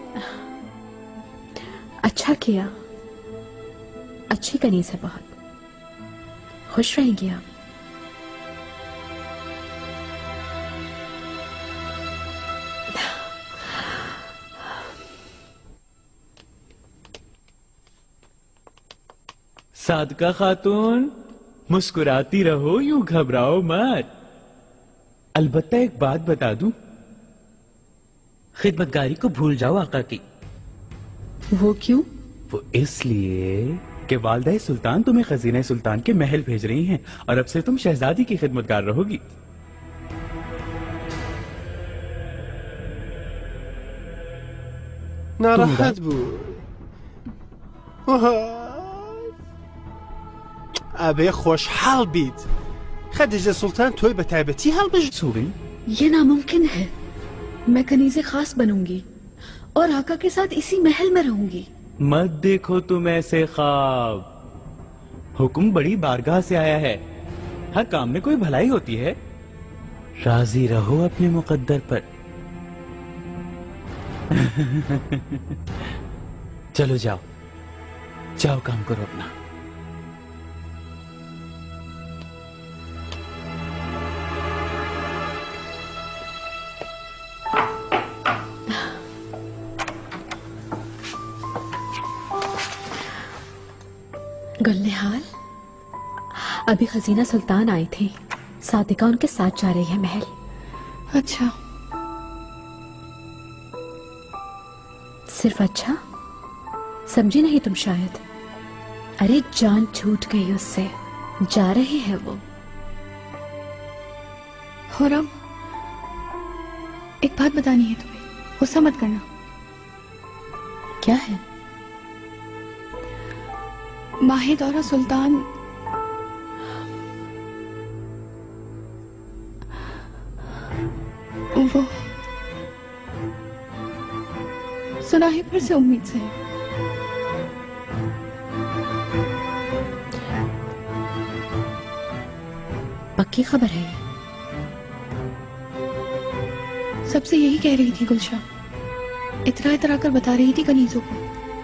अच्छा किया, अच्छी कनीज है बहुत। खुश रहेंगी आप। सादका खातून, मुस्कुराती रहो, यूं घबराओ मत। अलबत्ता एक बात बता दूं, खिदमतगारी को भूल जाओ आका की। वो क्यों? वो इसलिए कि वालदा सुल्तान तुम्हें खजीना सुल्तान के महल भेज रही हैं और अब से तुम शहजादी की खिदमतगार रहोगी। नाराहत बू। أبي خوشحال بيت خديجة سلطان توي بتعبتي هالبج ये नामुमकिन है। मैं कनीज़े खास बनूंगी और आका के साथ इसी महल में रहूंगी। मत देखो तुम ऐसे ख्वाब, हुक्म बड़ी बारगाह से आया है, हर काम में कोई भलाई होती है। राजी रहो अपने मुकद्दर पर। चलो जाओ, जाओ काम करो अपना। गुलनिहाल, अभी खजीना सुल्तान आई थी, सादिका उनके साथ जा रही है महल। अच्छा। सिर्फ अच्छा? समझी नहीं तुम शायद। अरे जान छूट गई उससे, जा रही है वो। खुर्रम, एक बात बतानी है तुम्हें, गुस्सा मत करना। क्या है? माहिदौरा सुल्तान वो सुना है फिर से उम्मीद से। पक्की खबर है? सबसे यही कह रही थी गुलशा, इतरा इतरा कर बता रही थी कनीजों को।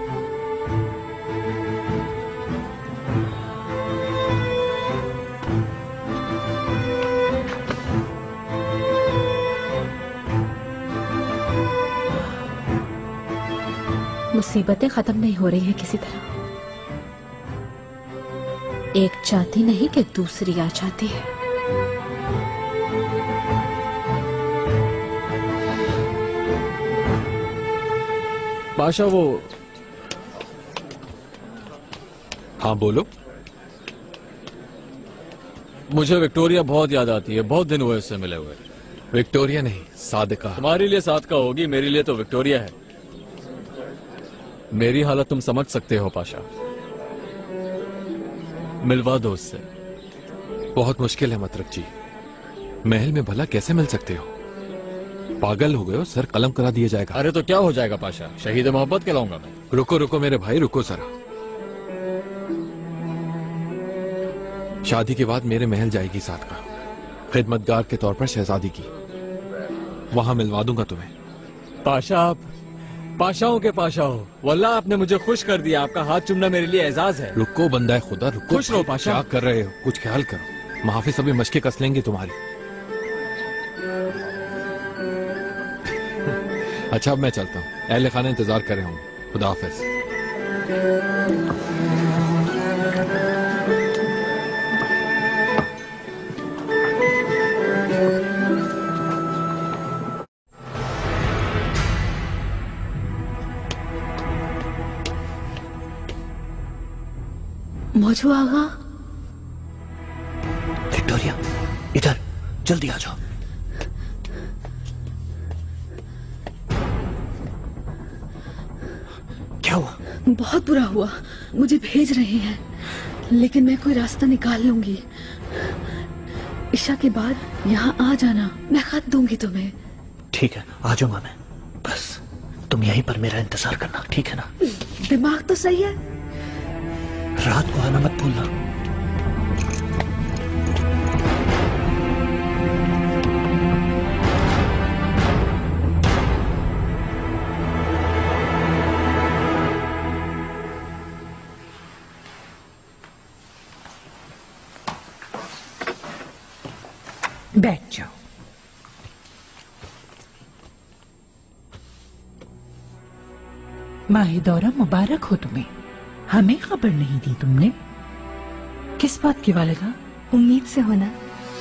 मुसीबतें खत्म नहीं हो रही हैं किसी तरह। एक चाहती नहीं कि दूसरी आ जाती है। पाशा वो, हाँ बोलो। मुझे विक्टोरिया बहुत याद आती है, बहुत दिन हुए उससे मिले हुए। विक्टोरिया नहीं, सादिका। तुम्हारे लिए सादिका होगी, मेरे लिए तो विक्टोरिया है। मेरी हालत तुम समझ सकते हो पाशा, मिलवा दो उससे। बहुत मुश्किल है मतरक जी, महल में भला कैसे मिल सकते हो? पागल हो गए हो, सर कलम करा दिया जाएगा। अरे तो क्या हो जाएगा पाशा, शहीद मोहब्बत कहलाऊंगा मैं। रुको रुको मेरे भाई, रुको जरा। शादी के बाद मेरे महल जाएगी सादिका, खिदमतगार के तौर पर शहजादी की। वहां मिलवा दूंगा तुम्हें। पाशा आप पाशाओं के पाशा हो, वल्लाह आपने मुझे खुश कर दिया। आपका हाथ चुमना मेरे लिए एजाज है। रुको बंदा है खुदा, रुको। खुश रहो पाशा। क्या कर रहे हो, कुछ ख्याल करो। महाफिज अभी मशकें कस लेंगे तुम्हारी। अच्छा अब मैं चलता हूँ, अहले खाना इंतजार कर रहे होंगे। खुदा हाफिज। मौजू आगा। विक्टोरिया इधर जल्दी आ जाओ। क्या हुआ? बहुत बुरा हुआ, मुझे भेज रहे हैं, लेकिन मैं कोई रास्ता निकाल लूंगी। ईशा के बाद यहाँ आ जाना, मैं खत दूंगी तुम्हें। ठीक है, आ जाऊंगा मैं। बस तुम यहीं पर मेरा इंतजार करना, ठीक है ना? दिमाग तो सही है। रात को आना मत भूलना। बैठ जाओ। माहिदौरा मुबारक हो तुम्हें, हमें खबर नहीं दी तुमने। किस बात की वालिदा? उम्मीद से होना।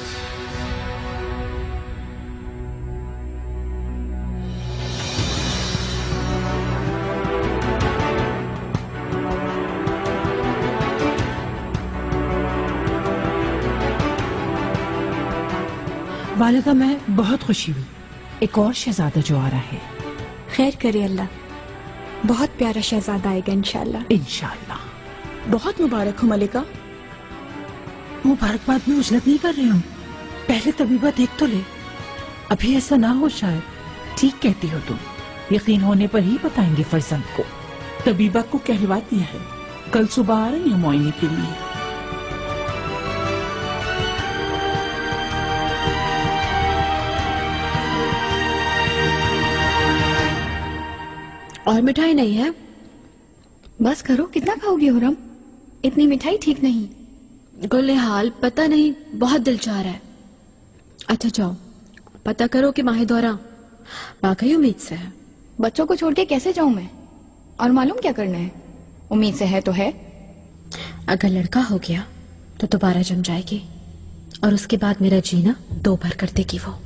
वालिदा मैं बहुत खुशी हुई, एक और शहजादा जो आ रहा है। खैर करे अल्लाह, बहुत प्यारा शहजादा आएगा इंशाल्लाह। इंशाल्लाह। बहुत मुबारक हो मलिका। मुबारकबाद में उजलत नहीं कर रही हूँ, पहले तबीबा देख तो ले, अभी ऐसा ना हो शायद। ठीक कहती हो तुम, यकीन होने पर ही बताएंगे फरजंद को। तबीबा को कहलवा दिया है, कल सुबह आ रही है मुआयने के लिए। और मिठाई नहीं है? बस करो, कितना खाओगे हुरम? इतनी मिठाई ठीक नहीं। गुल हाल पता नहीं, बहुत दिल चाह रहा है। अच्छा जाओ पता करो कि माहिदौरा वाकई उम्मीद से है। बच्चों को छोड़ के कैसे जाऊं मैं? और मालूम क्या करना है? उम्मीद से है तो है। अगर लड़का हो गया तो दोबारा जम जाएगी और उसके बाद मेरा जीना दो भर कर देगी वो।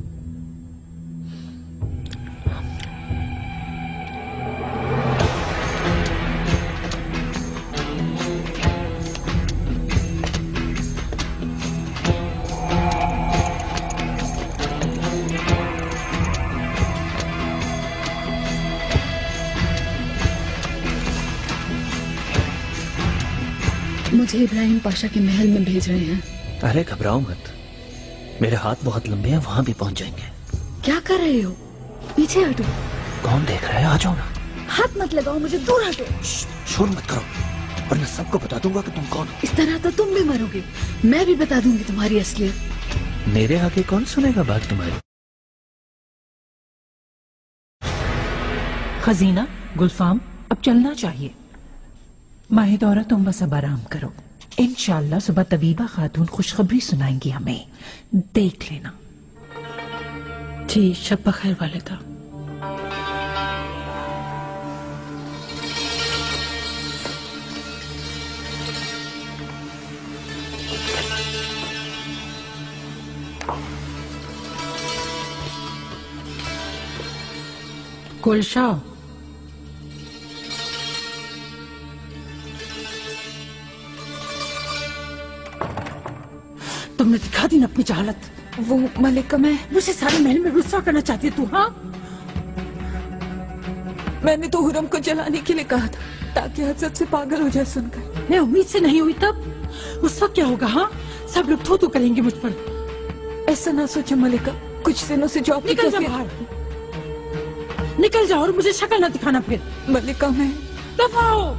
मुझे इब्राहिम पाशा के महल में भेज रहे हैं। अरे घबराओ मत, मेरे हाथ बहुत लंबे हैं, वहां भी पहुंच जाएंगे। क्या कर रहे हो? पीछे हटो। कौन देख रहा है? आ जाओ ना। हाथ मत लगाओ, मुझे दूर हटो। शोर मत करो वरना सबको बता दूंगा कि तुम कौन हो। इस तरह तो तुम भी मरोगे, मैं भी बता दूंगी तुम्हारी असलियत। मेरे आगे कौन सुनेगा बात तुम्हारी? खजीना, गुलफाम, अब चलना चाहिए। माहिदौरा तुम बस अब आराम करो, इंशाल्लाह सुबह तबीबा खातून खुशखबरी सुनाएंगी हमें, देख लेना। जी शब बखैर वालिदा। गुलशा, तुमने दिखा दी ना अपनी जहालत। वो मलिका, मैं मुझे सारे महल में रुस्वा करना चाहती है तू? हाँ, मैंने तो हुरम को जलाने के लिए कहा था ताकि हजरत से पागल हो जाए सुनकर। मैं उम्मीद से नहीं हुई तब। उस वक्त क्या होगा? हाँ, सब लोग थू थू करेंगे मुझ पर। ऐसा ना सोचो मलिका, कुछ दिनों से जो आपकी निकल जा बाहर, निकल जाओ और मुझे शक्ल ना दिखाना फिर। मलिका मैं दफा हो।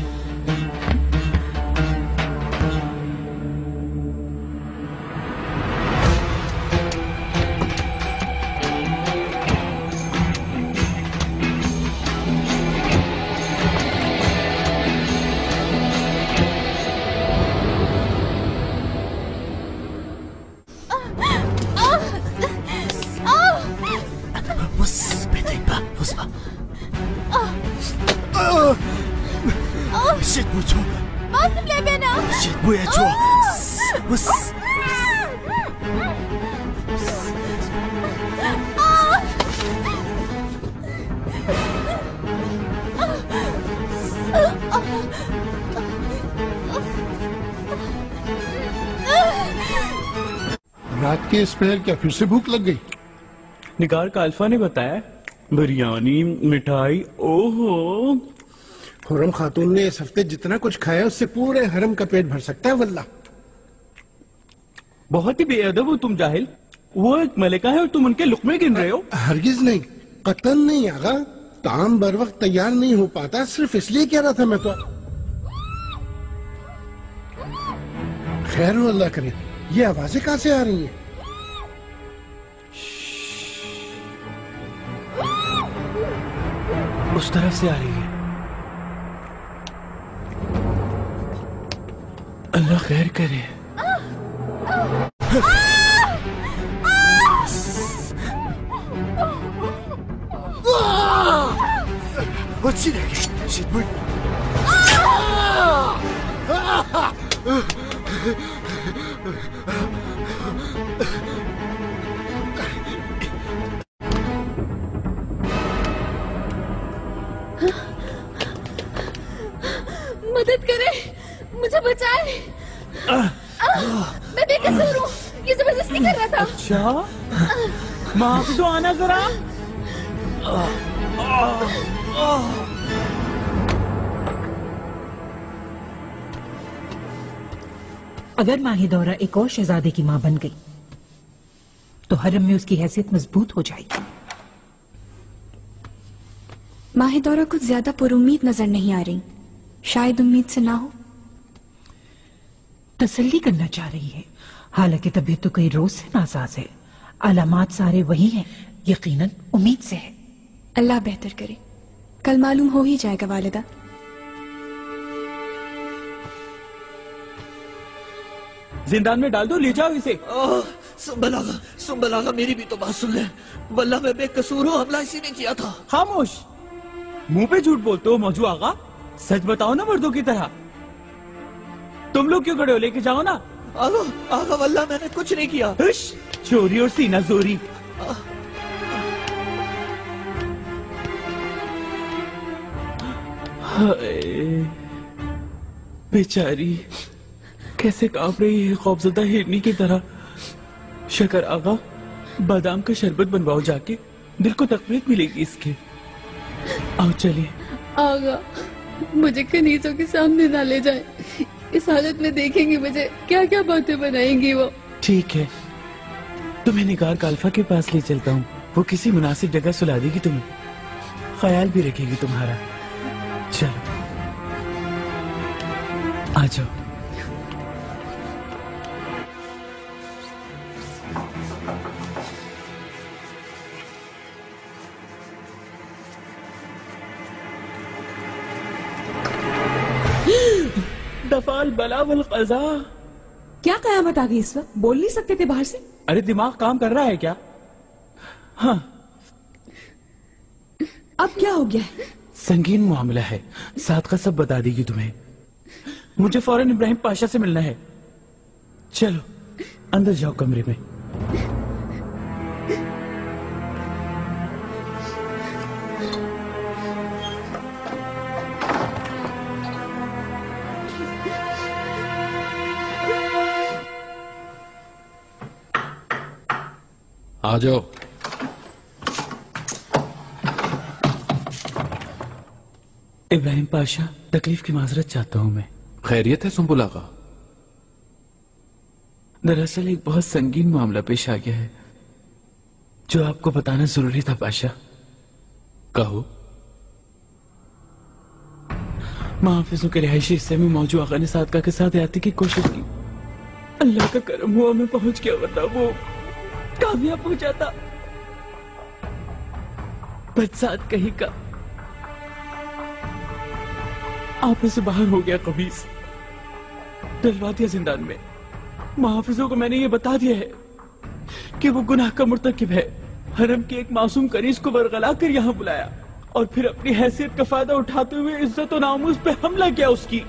रात के इस पहर क्या फिर से भूख लग गई? निगार का अल्फा ने बताया बिरयानी, मिठाई। ओहो, खुर्रम खातून ने इस हफ्ते जितना कुछ खाया उससे पूरे हरम का पेट भर सकता है वल्ला। बहुत ही बेअदब हो तुम जाहिल। वो एक मलिका है और तुम उनके लुक़मे गिन रहे हो। हरगिज नहीं, कतल नहीं आगा। काम बर वक्त तैयार नहीं हो पाता, सिर्फ इसलिए कह रहा था मैं तो। खैर हो अल्लाह करे। ये आवाजें कहां से आ रही हैं? उस तरफ से आ रही है। अल्लाह खैर करे। What's in it? Shit, wait. मदद करें, मुझे बचाए। मैं बेकसूर हूँ, ये जबरदस्ती कर रहा था। अच्छा, माँ तो आना जरा। अगर माहिदौरा एक और शहजादे की मां बन गई तो हरम में उसकी हैसियत मजबूत हो जाएगी। माहिदौरा कुछ ज्यादा पुरुम्मीद नजर नहीं आ रही। शायद उम्मीद से ना हो। तसल्ली करना चाह रही है, हालांकि तबीयत तो कई रोज से नासाज है। अलामात सारे वही हैं, यकीनन उम्मीद से है। अल्लाह बेहतर करे, कल मालूम हो ही जाएगा वालिदा। जिंदान में डाल दो, ले जाओ इसे। सुंबल आगा, सुंबल आगा, मेरी भी तो बात सुन ले। वल्लाह मैं बेकसूर हूँ, हमला इसी ने किया था। खामोश, मुंह पे झूठ बोलते हो मौजू आगा। सच बताओ ना मर्दों की तरह। तुम लोग क्यों खड़े हो, लेके जाओ ना। आगा, आगा वल्लाह मैंने कुछ नहीं किया। चोरी और सीना जोरी। हाय बेचारी, कैसे कांप रही है खौफजदा हिरनी की तरह। शकर आगा, बादाम का शरबत बनवाओ जाके, दिल को तकवीत मिलेगी इसके। आओ चलिए। आगा, मुझे कनीजों के सामने ना ले जाए। इस हालत में देखेंगे मुझे, क्या क्या बातें बनाएंगी वो। ठीक है, तुम्हें निगार काल्फा के पास ले चलता हूँ। वो किसी मुनासिब जगह सुला देगी तुम्हें, ख्याल भी रखेगी तुम्हारा। चलो आ जाओ। दफाल बला वल क़ज़ा। क्या कयामत आ गई इस वक्त? बोल नहीं सकते थे बाहर से? अरे दिमाग काम कर रहा है क्या? हाँ। अब क्या हो गया है? संगीन मामला है, साथ का सब बता देगी तुम्हें। मुझे फौरन इब्राहिम पाशा से मिलना है। चलो अंदर जाओ कमरे में। आ जाओ। इब्राहिम पाशा, तकलीफ की माजरत चाहता हूं मैं। खैरियत है सुंबुल आगा? दरअसल एक बहुत संगीन मामला पेश आ गया है जो आपको बताना जरूरी था पाशा। कहो। महाफिजों के रिहायशी हिस्से में मौजू आगा ने सादका के साथ याती की कोशिश की। अल्लाह का करम हुआ मैं पहुंच गया, वरना वो कामयाब हो जाता। बदसात कहीं का आप से बाहर हो गया, कबीस डलवा दिया जिंदान में। महाफिजों को मैंने ये बता दिया है कि वो गुनाह का मुर्तकिब है। हरम के एक मासूम कनीज को बरगला कर यहाँ बुलाया और फिर अपनी हैसियत का फायदा उठाते हुए इज्जत और नामूस पे हमला किया उसकी।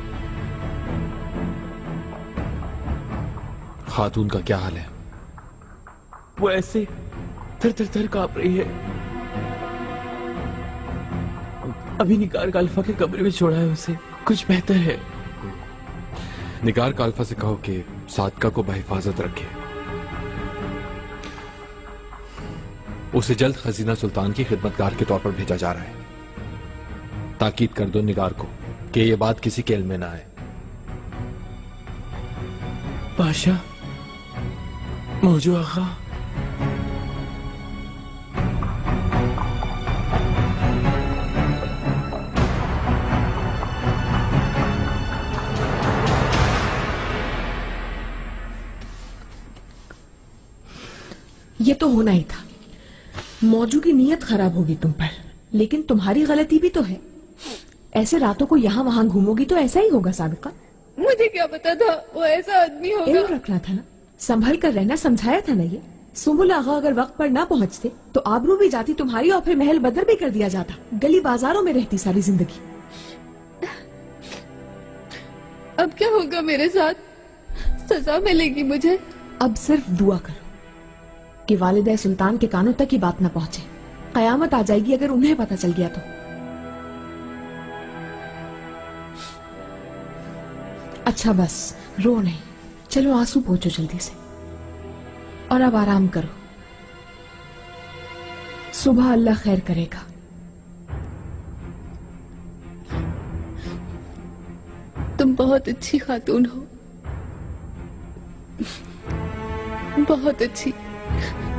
खातून का क्या हाल है? वो ऐसे थर थर थर कांप रही है। अभी निगार काल्फा के कमरे में छोड़ा है उसे, कुछ बेहतर है। निगार काल्फा से कहो कि सादका को बहिफाजत रखे। उसे जल्द खजीना सुल्तान की खिदमतगार के तौर पर भेजा जा रहा है। ताकीद कर दो निगार को कि यह बात किसी के इल्म में ना आए। पाशा, मौजू आगा, ये तो होना ही था। मौजू की नीयत खराब होगी तुम पर, लेकिन तुम्हारी गलती भी तो है। ऐसे रातों को यहाँ वहाँ घूमोगी तो ऐसा ही होगा साबिका। मुझे क्या पता था वो ऐसा आदमी होगा। इल्म रखना था ना, संभल कर रहना समझाया था ना। ये सुंबुल आगा अगर वक्त पर ना पहुँचते तो आबरू भी जाती तुम्हारी और फिर महल बदर भी कर दिया जाता। गली बाजारों में रहती सारी जिंदगी। अब क्या होगा मेरे साथ? सजा मिलेगी मुझे? अब सिर्फ दुआ करो कि वालिदा सुल्तान के कानों तक ही बात न पहुंचे। कयामत आ जाएगी अगर उन्हें पता चल गया तो। अच्छा बस रो नहीं, चलो आंसू पोंछो जल्दी से और अब आराम करो। सुबह अल्लाह खैर करेगा। तुम बहुत अच्छी खातून हो, बहुत अच्छी।